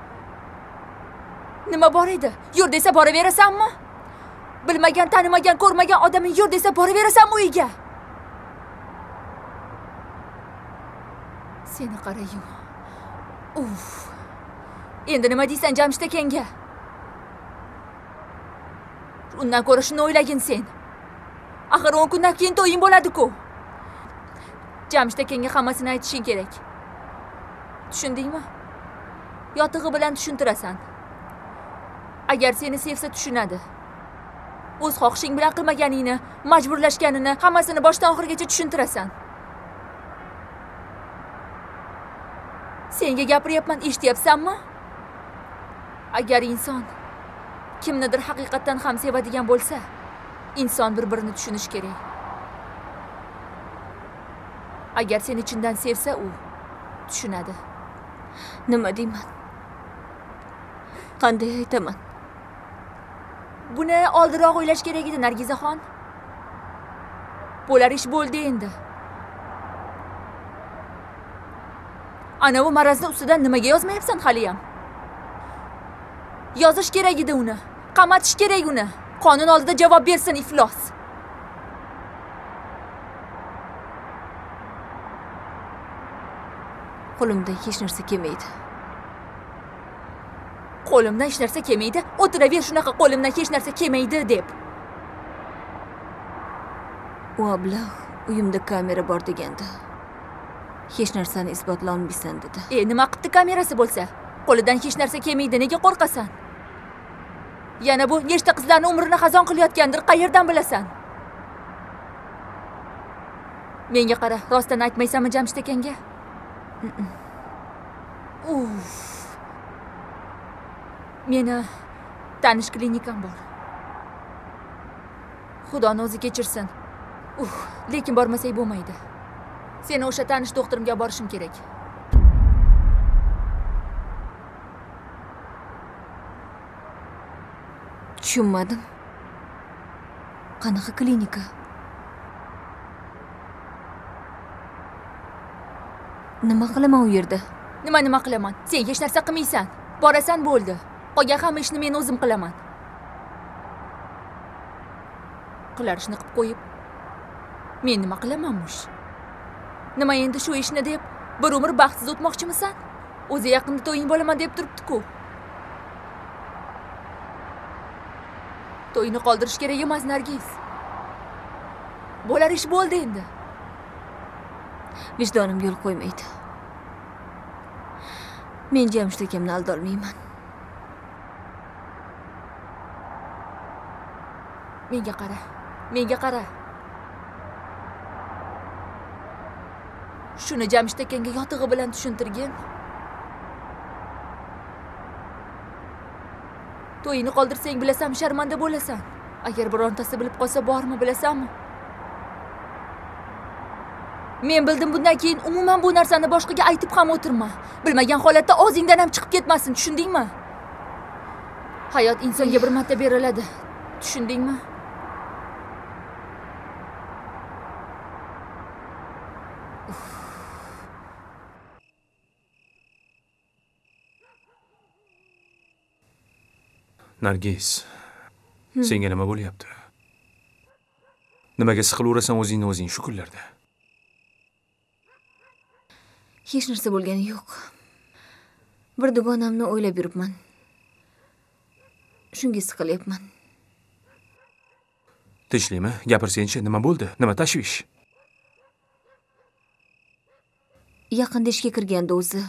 Nima bor edi? Yur desa boraverasanmi? Bilmagan, tanimagan, ko'rmagan odaming yur desa boraverasanmi uyiga? Seni qara-yu. Uf. Endi nima deysan Jamshid akangga? Undan ko'ra shuni o'ylagin sen. Axir 10 kundan keyin to'ying bo'ladi-ku. Jamshid akangga hammasini aytishing kerak. Tushundingmi? Yotig'i bilan tushuntirasan. Agar seni sevsa tushunadi. O'z xohishing bilan qilmaganingni, majburlashganini hammasini boshdan oxirigacha tushuntirasan. Senga gapiryapman, eshityapsanmi? Agar inson kimnidir haqiqatan ham sevadigan bo'lsa, inson bir-birini tushunish kerak. Agar seni chindan sevsa, u tushunadi.
Nima deyman? Qanday aytaman?
Buni oldinroq o'ylash kerak edi, Nargizaxon. Bo'lar ish bo'ldi endi. Ana bu marazni ustidan nimaga yozmayapsan hali ham? Yozish kerak edi uni. Qamatish kerak uni. Qonun oldida javob bersin, iflos.
Qo'limdan hech narsa kelmaydi.
Qo'limdan hech narsa kelmaydi. O'tiraver shunaqa qo'limdan hech narsa kelmaydi deb.
U ablah uyimda kamera bor degandi. Hech narsani isbotlay olmaysan dedi.
Nima qildi kamerasi bo'lsa? Qo'lidan hech narsa kelmaydi, nega qo'rqasan? Yana bu nechta qizlarni umrini xazon qilayotgandir, qayerdan bilasan? Menga qara, rostdan aytmaysanmi Jamshid akangga? Uf. Meni tanish klinikam bor. Xudoni o'zi kechirsin. Lekin bormasak bo'lmaydi. Seni o'sha tanish doktorimga borishim kerak.
Tushunmadim. Qanaqa klinika? Nima qilaman u yerda?
Nima qilaman? Sen hech narsa qilmaysan. Borasan bo'ldi. Qolgan hamma ishni men o'zim qilaman. Qilar ishni qilib qo'yib, men nima qilamanmish? Nima endi shu ishni deb bir umr baxtsiz o'tmoqchimisan? O'zi yaqinda to'ying bo'laman deb turibdi-ku. To'yni qoldirish kerak emas, Nargiz. Bo'lar ish bo'ldi endi.
Vijdonim yo'l qo'ymaydi. Men Jamshid akamni aldolmayman.
Menga qara. Menga qara. Shuni Jamshid akangga yotig'i bilan tushuntirgin. To'yini qoldirsang bilasan, sharmanda bo'lasan. Agar birontasi bilib qolsa bormi bilasanmi? Men bildim, bundan keyin umuman bu narsani boshqaga aytib ham o'tirma. Bilmagan holatda og'zingdan ham chiqib ketmasin, tushundingmi? Hayot insonga bir marta beriladi. Tushundingmi?
Nargiz, senga nima bo'lyapti? Nimaga siqilaverasan o'zingni o'zing shu kunlarda?
Hech narsa bo'lgani yo'q. Bir dugonamni o'ylab yuribman. Shunga siqilyapman.
Tinchlikmi? Gapirsen-chi, nima bo'ldi? Nima tashvish?
Yaqinda ishga kirganda o'zi.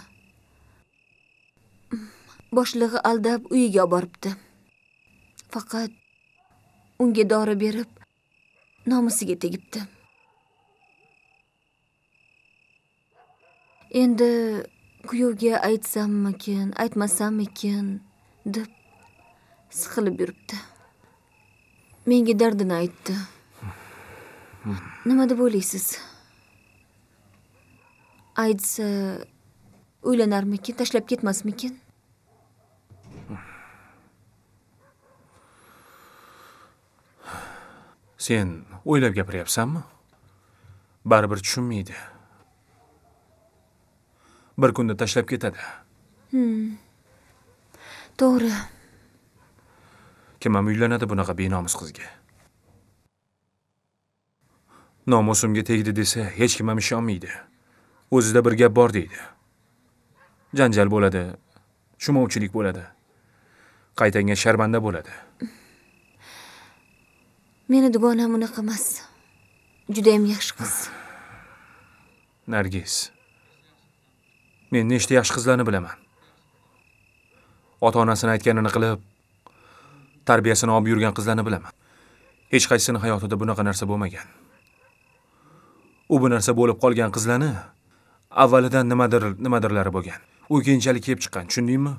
Boshlig'i aldab uyiga olib boribdi. Faqat unga dori berib, nomusiga tegibdi. Endi kuyovga aytsammikin, aytmasammikin deb siqilib yuribdi. Menga dardini aytdi. Nima deb o'ylaysiz? Aytsa uylanarmikin, tashlab ketmasmikin?
Sen o'ylab gapiryapsanmi? Baribir tushunmaydi. Bir kunda tashlab ketadi.
To'g'ri.
Kim ham uylanadi bunaqa benomus qizga? Nomusimga tegdi desa, hech kim ham ishonmaydi. O'zida bir gap bor deydi. Janjal bo'ladi, tushunmovchilik bo'ladi. Qaytanga sharmanda bo'ladi.
Meni dugonam unaqa emas. Juda ham yaxshi qiz.
Nargiz. Men nechta yaxshi qizlarni bilaman. Ota-onasini aytganini qilib, tarbiyasini olib yurgan qizlarni bilaman. Hech qaysini hayotida bunaqa narsa bo'lmagan. U bu narsa bo'lib qolgan qizlarni avvalidan nimadirlari bo'lgan. U keyinchalik kelib chiqqan, tushundingmi?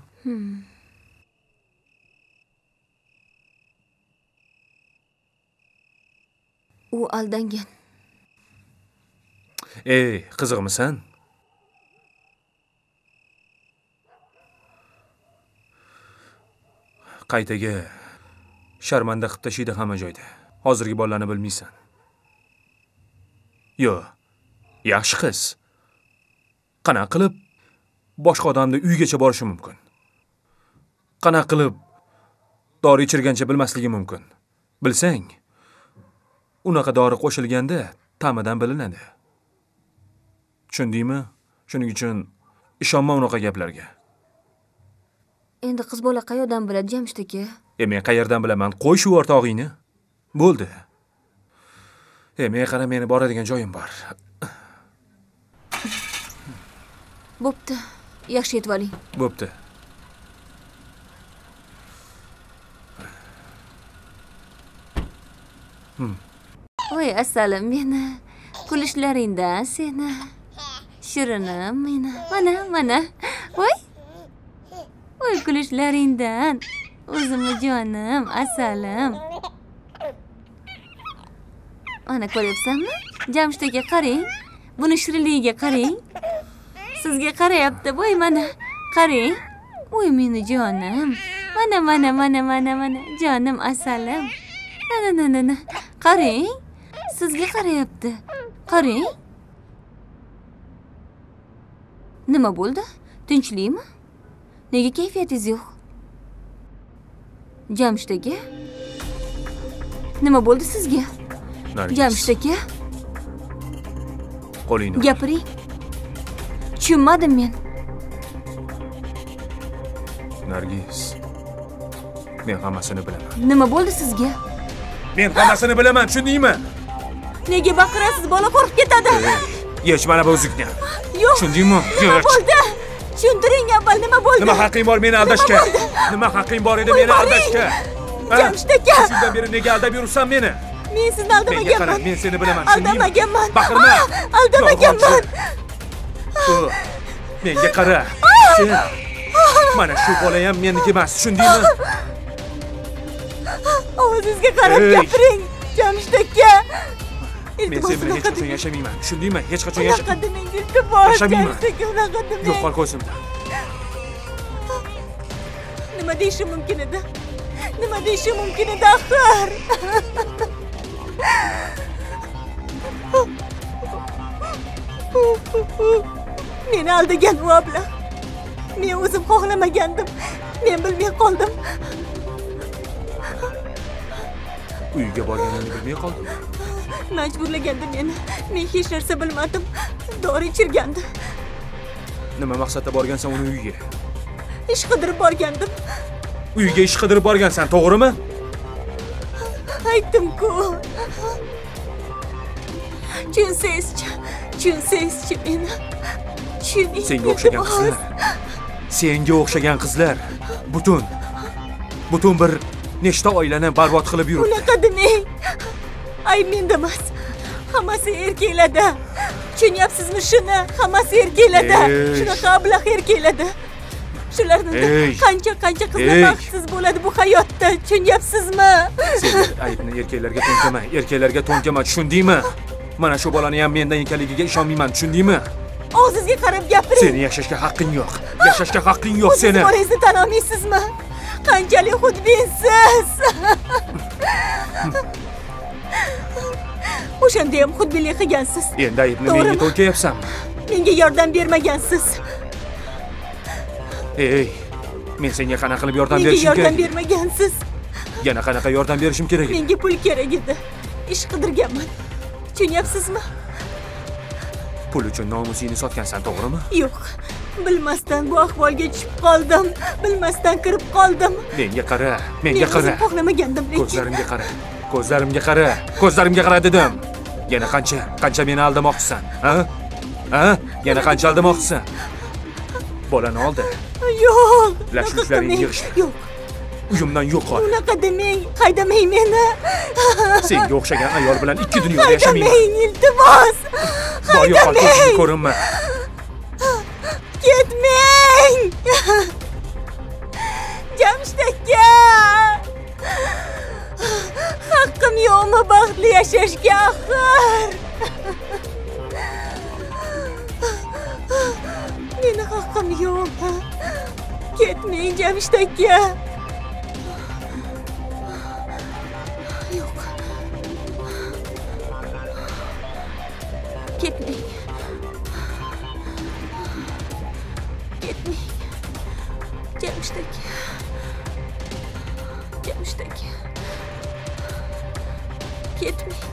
U aldangan.
Ey, qiziqmisan? Qaytaga sharmanda qilib tashiydi hamma joyda. Hozirgi bolalarni bilmaysan. Yo'q. Yaxshi qiz. Qanaqa qilib boshqa odamni uygacha borishi mumkin? Qanaqa qilib dori ichirgancha bilmasligi mumkin? Bilsang, unaqa dori qo'shilganda ta'midan bilinadi. Tushundingmi? Shuning uchun ishonma unaqa gaplarga.
Endi qiz bola qayoqdan biladi, Jamshid aka?
Men qayerdan bilaman? Qo'y shu o'rtog'ingni. Bo'ldi. Men qara, meni boradigan joyim bor.
Bo'pti. Yaxshi yetib oling.
Bo'pti.
Voy, asalim meni. Kulishlaringdan seni. Shirinim meni. Mana. Voy. Voy, kulishlaringdan. O'zimni jonim, asalim. Mana ko'ryapsanmi? Jamshid aka qarang. Buni shirinligiga qarang. Sizga qarayapti, voy mana. Qarang. Voy meni jonim. Mana. Jonim, asalim. Mana. Qarang. Sizga qarayapti. Qarang. Nima bo'ldi? Tinchlikmi? Nega kayfiyatingiz yo'q? Jamshid aka? Nima bo'ldi sizga? Jamshid aka?
Qo'lingni.
Gapiring. Tushunmadim men.
Nargiz. Men hammasini bilaman.
Nima bo'ldi sizga?
Men hammasini bilaman, tushundingmi?
Nega baqirasiz? Bola qo'rqib ketadi.
Yech mana bu uzukni.
Yo'q.
Tushundingmi?
Nima bo'ldi? Tushuntiring avval nima bo'ldi?
Nima haqqing bor meni aldashga? Nima haqqing bor edi meni aldashga?
Jamshid aka.
Shundan beri nega aldab yuribsan meni?
Men sizni
Menga
aldamaganman.
qara, men seni bilaman.
Aldamaganman.
Baqirma.
Aldamaganman.
Menga qara. Sen mana shu bola ham meniki emas, tushundingmi?
Ovozingizga qarab
Ey.
gapiring, Jamshid aka.
Men sen bilan hech qachon yashamayman, tushundingmi? Hech qachon
Unaqa demang, iltimos.
Yashamayman.
Jamshid aka, unaqa demang.
Yo'q, qol ko'zimda.
Nima deyishim mumkin edi? Nima deyishim mumkin edi axir? Meni aldagan u ablah. Men o'zim xohlamagandim. Men bilmay qoldim.
Uyga borganini bilmay qoldim.
Majburlagandi meni. Men hech narsa bilmadim. Dori ichirgandi.
Nima maqsadda borgansan uni uyiga?
Ish qidirib borgandim.
Uyga ish qidirib borgansan, to'g'rimi?
Aytdim-ku. Tushunsangiz-chi meni. Tushuning.
Senga o'xshagan qizlar. Senga o'xshagan qizlar butun bir nechta oilani barbod qilib yuribdi.
Unaqa demang. Ay menda emas. Hammasi erkaklarda. Tushunyapsizmi shuni? Hammasi erkaklarda. Shunaqa ablah erkaklarda. Shulardan qancha qizlar baxtsiz bo'ladi bu hayotda. Tushunyapsizmi?
Sen aybni erkaklarga to'nkama, tushundingmi? Mana shu bolani ham mendan ekanligiga ishonmayman, tushundingmi?
Og'zingizga qarab gapiring.
Seni yashashga haqqing yo'q. Yashashga haqqing yo'q seni.
Siz bolangizni tan olmaysizmi? Qanchalik xudbinsiz. O'shanda ham xudbinlik qilgansiz.
Endi aybni menga to'nkayapsanmi?
Menga yordam bermagansiz.
Ey, men senga qanaqa qilib yordam berishim
kerak? Menga yordam
kerak?
bermagansiz.
Yana qanaqa yordam berishim kerak edi?
Menga pul kerak edi. Ish qidirganman. Tushunyapsizmi?
Pul uchun nomusingni sotgansan, to'g'rimi?
Yo'q. Bilmasdan bu ahvolga tushib qoldim. Bilmasdan kirib qoldim.
Menga qara, menga qara.
Men xohlamagandim lekin.
Ko'zlarimga qara. Ko'zlarimga qara dedim. Yana qancha meni aldamoqchisan, ha? Ha? Yana qancha aldamoqchisan? Bolani oldi.
Yo'q.
Lashlushlaringni yig'ishtir.
Yo'q.
Uyimdan yo'qol.
Unaqa demang. Haydamang meni.
Senga o'xshagan ayol bilan ikki dunyoda yashamayman.
Haydamang, iltimos.
Bor yo'qol, ko'zimga ko'rinma.
Ketmang. Jamshid aka. Haqqim yo'qmi baxtli yashashga axir? Meni haqqim yo'qmi? Ketmang Jamshid aka. Yo'q. Ketmang. Jamshid aka. Ketmang.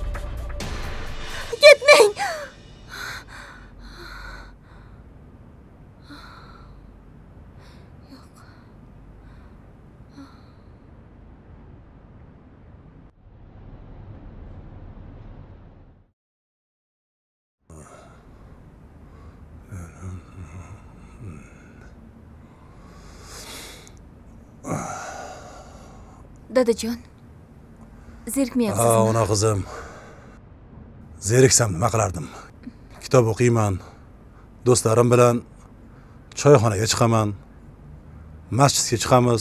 Dadajon, zerikmayapsizmi?
Ona qizim. Zeriksam nima qilardim? Kitob o'qiyman, do'stlarim bilan choyxonaga chiqaman, masjidga chiqamiz.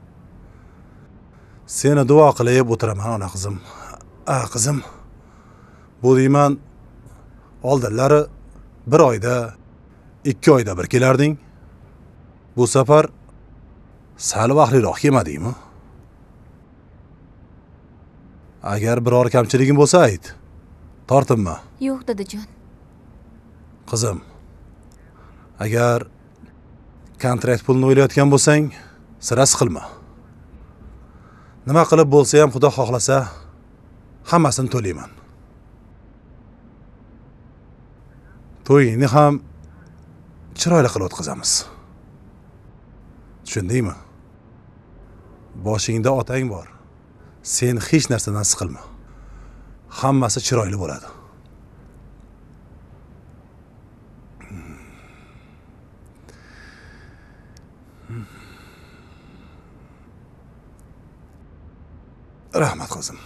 Seni duo qilib o'tiraman, ona qizim. Qizim, bu deyman, oldinlari 1 oyda, 2 oyda bir kelarding. Bu safar sal vaqtliroq kelmadingmi? Agar biror kamchiligim bo'lsa ayt. Tortinma.
Yo'q, dadajon.
Qizim, agar kontrakt pulini o'ylayotgan bo'lsang, sira siqilma. Nima qilib bo'lsa ham Xudo xohlasa, hammasini to'layman. To'yingni ham chiroyli qilib o'tkazamiz. Tushundingmi? boshingda otang bor. Sen hech narsadan siqilma. Hammasi chiroyli bo'ladi. Rahmat qizim.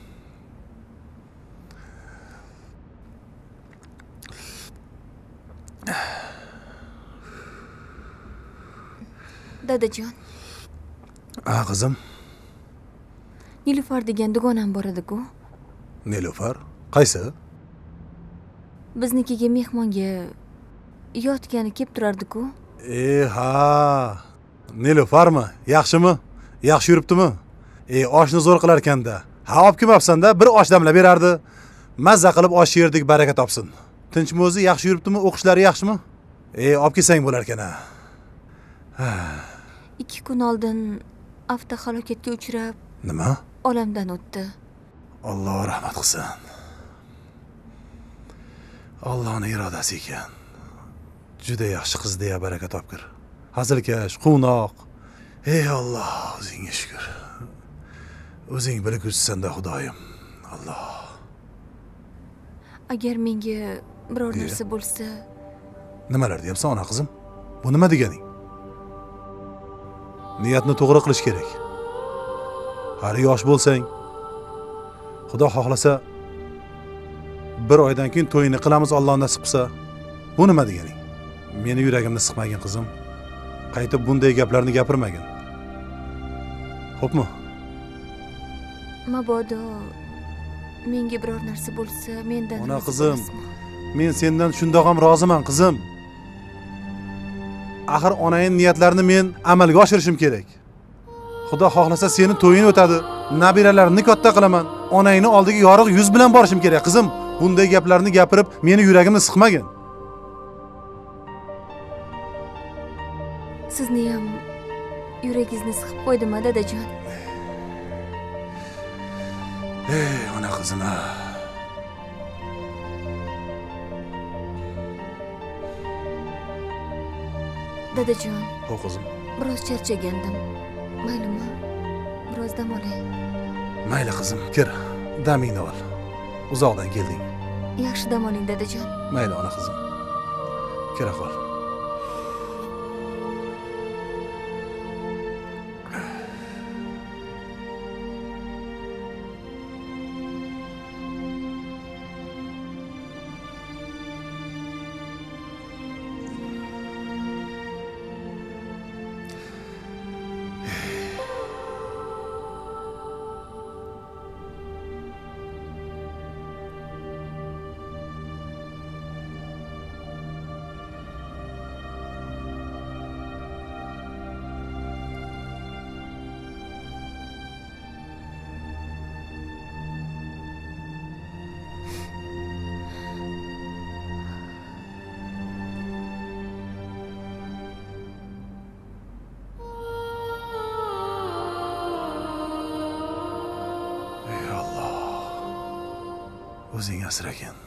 Dadajon,
Qizim,
Nilufar degan dugonam bor edi-ku.
Nilufar? Qaysi?
Biznikiga mehmonga yotgani kelib turardi-ku.
Ha, Nilufarmi? Yaxshimi? Yaxshi yuribdimi? Oshni zo'r qilar ekanda. Ha, olib kelmabsan-da, bir osh damlab berardi. Mazza qilib osh yerdik, baraka topsin. Tinchmi o'zi? Yaxshi yuribdimi? O'qishlari yaxshimi? Olib kelsang bo'lar ekan ha.
2 kun oldin avtohalokatga uchrab,
Nima?
olamdan o'tdi.
Alloh rahmat qilsin. Allohning irodasi ekan. Juda yaxshi qiz deya baraka topgir. Hazilkash, quvnoq. Alloh, o'zingga shukr. O'zing bilguvchisan-da, Xudoyim. Alloh.
Agar menga biror narsa bo'lsa,
Nimalar deyapsan, ona qizim? Bu nima deganing? Niyatni to'g'ri qilish kerak. Hali yosh bo'lsang, Xudo xohlasa bir oydan keyin to'yini qilamiz, Alloh nasib qilsa. Bu nima deganing? Meni yuragimni siqmagin qizim. Qaytib bunday gaplarni gapirmagin. Xo'pmi?
mabodo menga biror narsa bo'lsa, mendan
Ona
rozi
qizim,
bo'lasizmi?
men sendan shundoq ham roziman qizim. Axir onangning niyatlarini men amalga oshirishim kerak. Xudo xohlasa seni to'ying o'tadi, nabiralarimni katta qilaman. Onangni oldiga yorug' yuz bilan borishim kerak qizim. Bunday gaplarni gapirib, meni yuragimni siqmagin.
Sizni ham yuragingizni siqib qo'ydimmi, dadajon?
Ona qizim.
Dadajon,
Xo'p qizim.
biroz charchagandim. Maylimi? Biroz dam olay.
Mayli qizim, kir. Damingni ol. Uzoqdan kelding.
Yaxshi dam oling, dadajon.
Mayli ona qizim. Kira qol. O'zing asragin.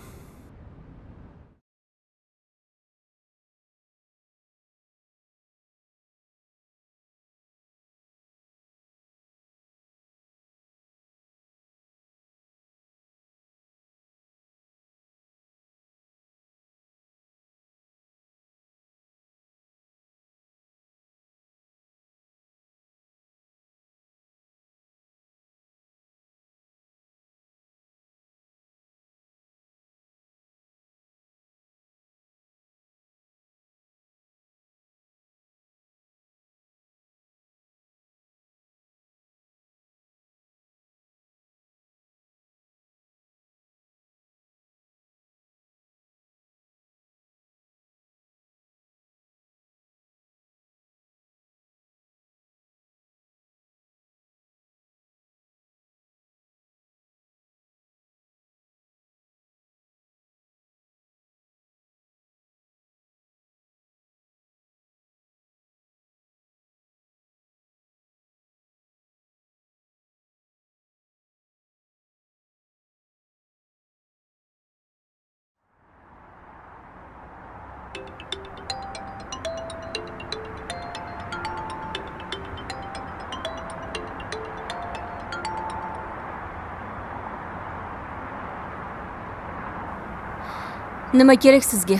Nima kerak sizga?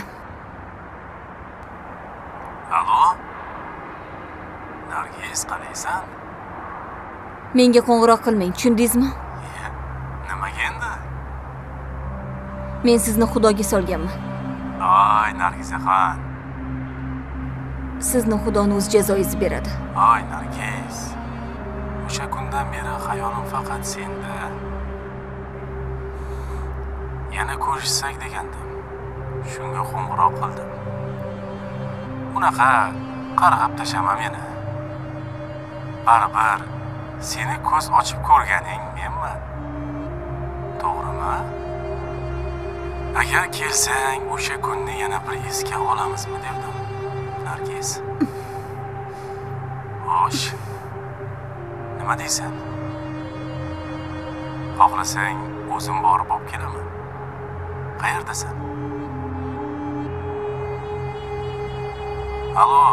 Alo? Nargiz, qalaysan?
Menga qo'ng'iroq qilmang, tushundingizmi?
Nimaga endi?
Men sizni xudoga solganman.
Ay, Nargizaxon.
Sizni xudoni o'z jazoingizni beradi.
Ay, Nargiz. O'sha kundan beri xayolim faqat senda. Yana ko'rishsak degandim. Shunga qo'ng'iroq qildim. Unaqa qarg'ab tashamam yana. Baribir seni ko'z ochib ko'rganing menman. To'g'rimi? Agar kelsang, o'sha kunni yana bir esga olamizmi devdim. Nargiz. Xo'sh. Nima deysan? Xohlasang, o'zim borib olib kelaman. Qayerdasan? Alo.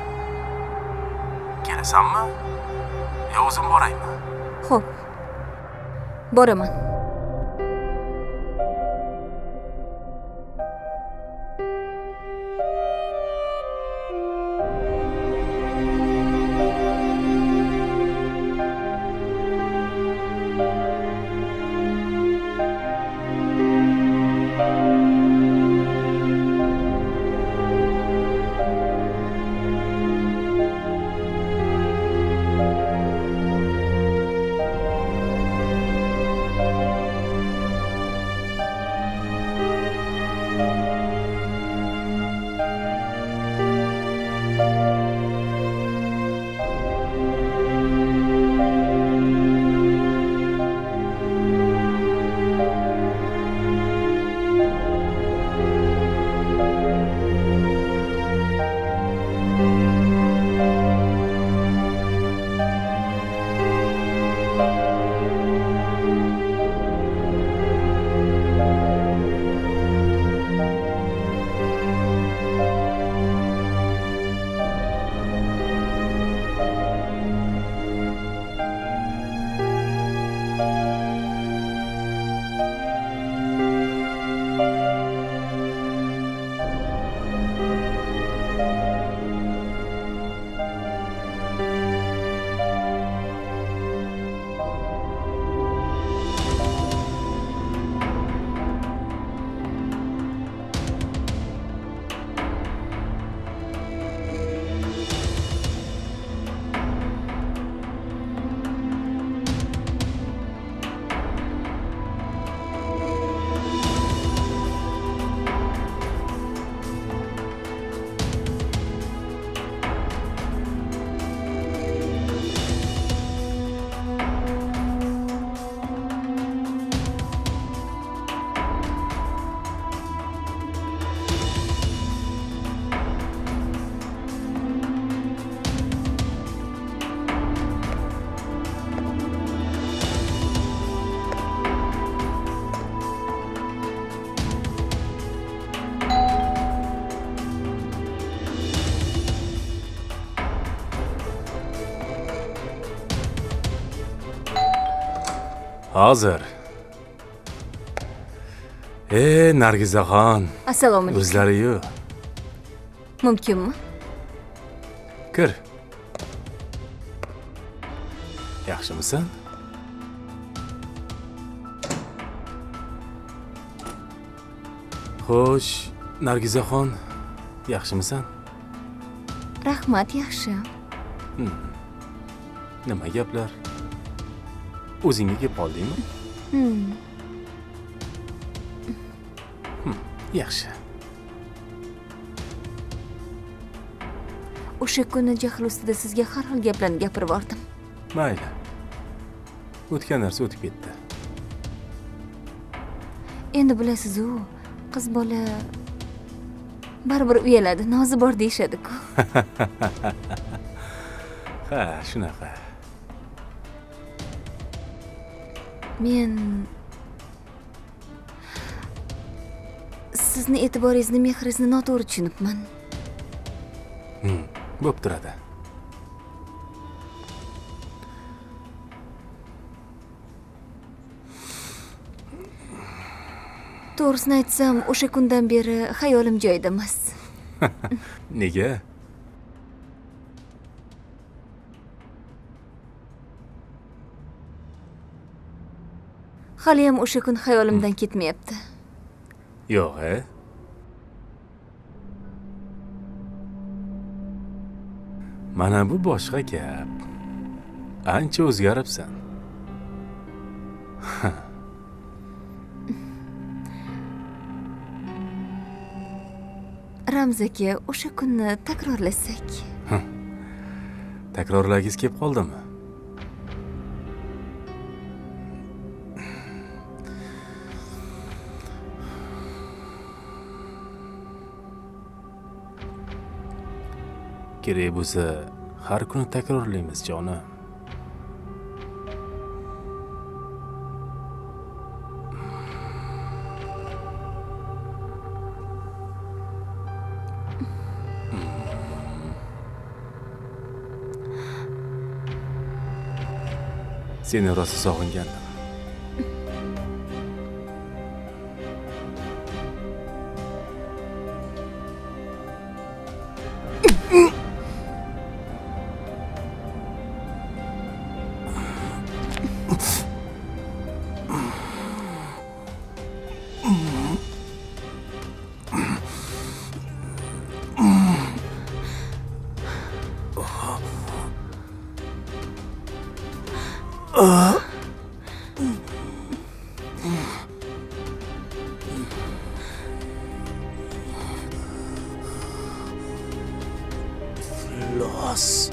Kelasanmi? Yo o'zim boraymi?
Xo'p. Boraman.
Hozir. Nargizaxon.
Assalomu alaykum.
O'zlari-yu.
Mumkinmi?
Kir. Yaxshimisan? Xo'sh, Nargizaxon, yaxshimisan?
Rahmat, yaxshi.
Nima gaplar? O'zingga kelib qoldingmi? Yaxshi.
O'sha kuni jahl ustida sizga har xil gaplarni gapirib bordim.
Mayli. O'tgan narsa o'tib ketdi.
Endi bilasiz-ku, qiz bola baribir uyaladi, nozi bor deyishadi-ku.
Ha, shunaqa.
Men sizni e'tiboringizni, mehringizni noto'g'ri tushunibman.
Bo'p turadi.
To'g'risini aytsam, o'sha kundan beri xayolim joyida emas.
Nega?
Hali ham o'sha kun xayolimdan ketmayapti.
Yo'q, Mana bu boshqa gap. Ancha o'zgaribsan.
Ramz aka, o'sha kunni takrorlasak.
Takrorlagingiz kelib qoldimi? Kerak bo'lsa, har kuni takrorlaymiz, jonim. Seni rosa sog'ingandim. Los.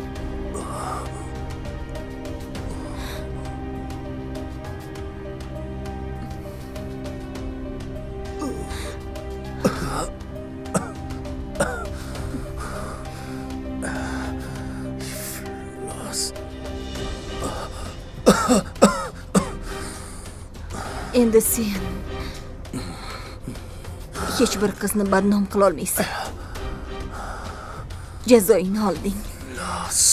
Endi sen hech bir qizni badnom qila olmaysan. Jazoingni olding.
Los.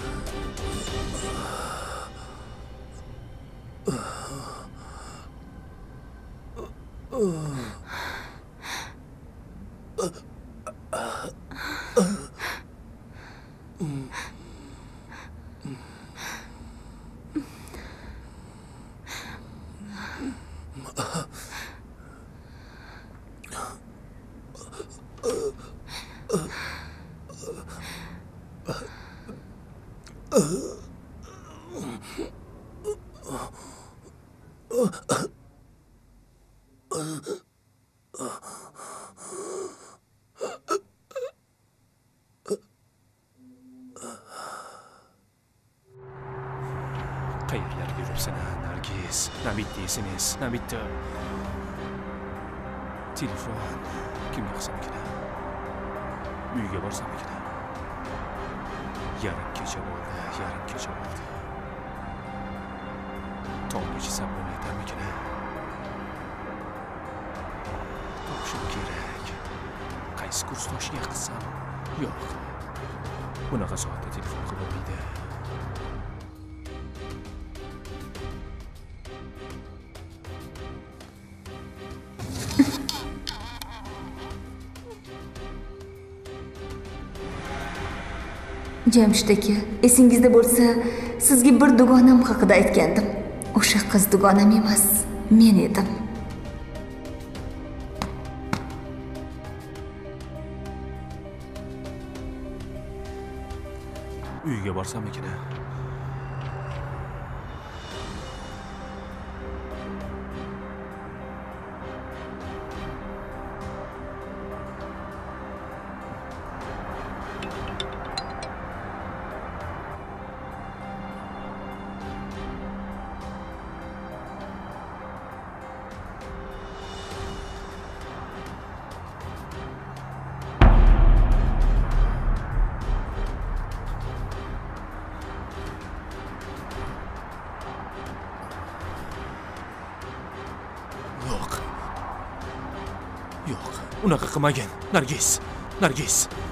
Qayerlarga yuribsan, Nargiz? Namitta SMS, Namitta. Telefon kimga qilsamikin? Uyga borsamikin? Yarim kecha bo'ldi. Tonggacha sabrim yetarmikin? Topishim kerak. Qaysi kursdoshiga qilsam? Yo'q. Bunaqa soatda telefon qilib bo'lmaydi.
Jamshid aka, esingizda bo'lsa, sizga bir dugonam haqida aytgandim. O'sha qiz dugonam emas, men edim.
Uyga borsamikin? Yo'q. Unaqa qilmagin, Nargiz.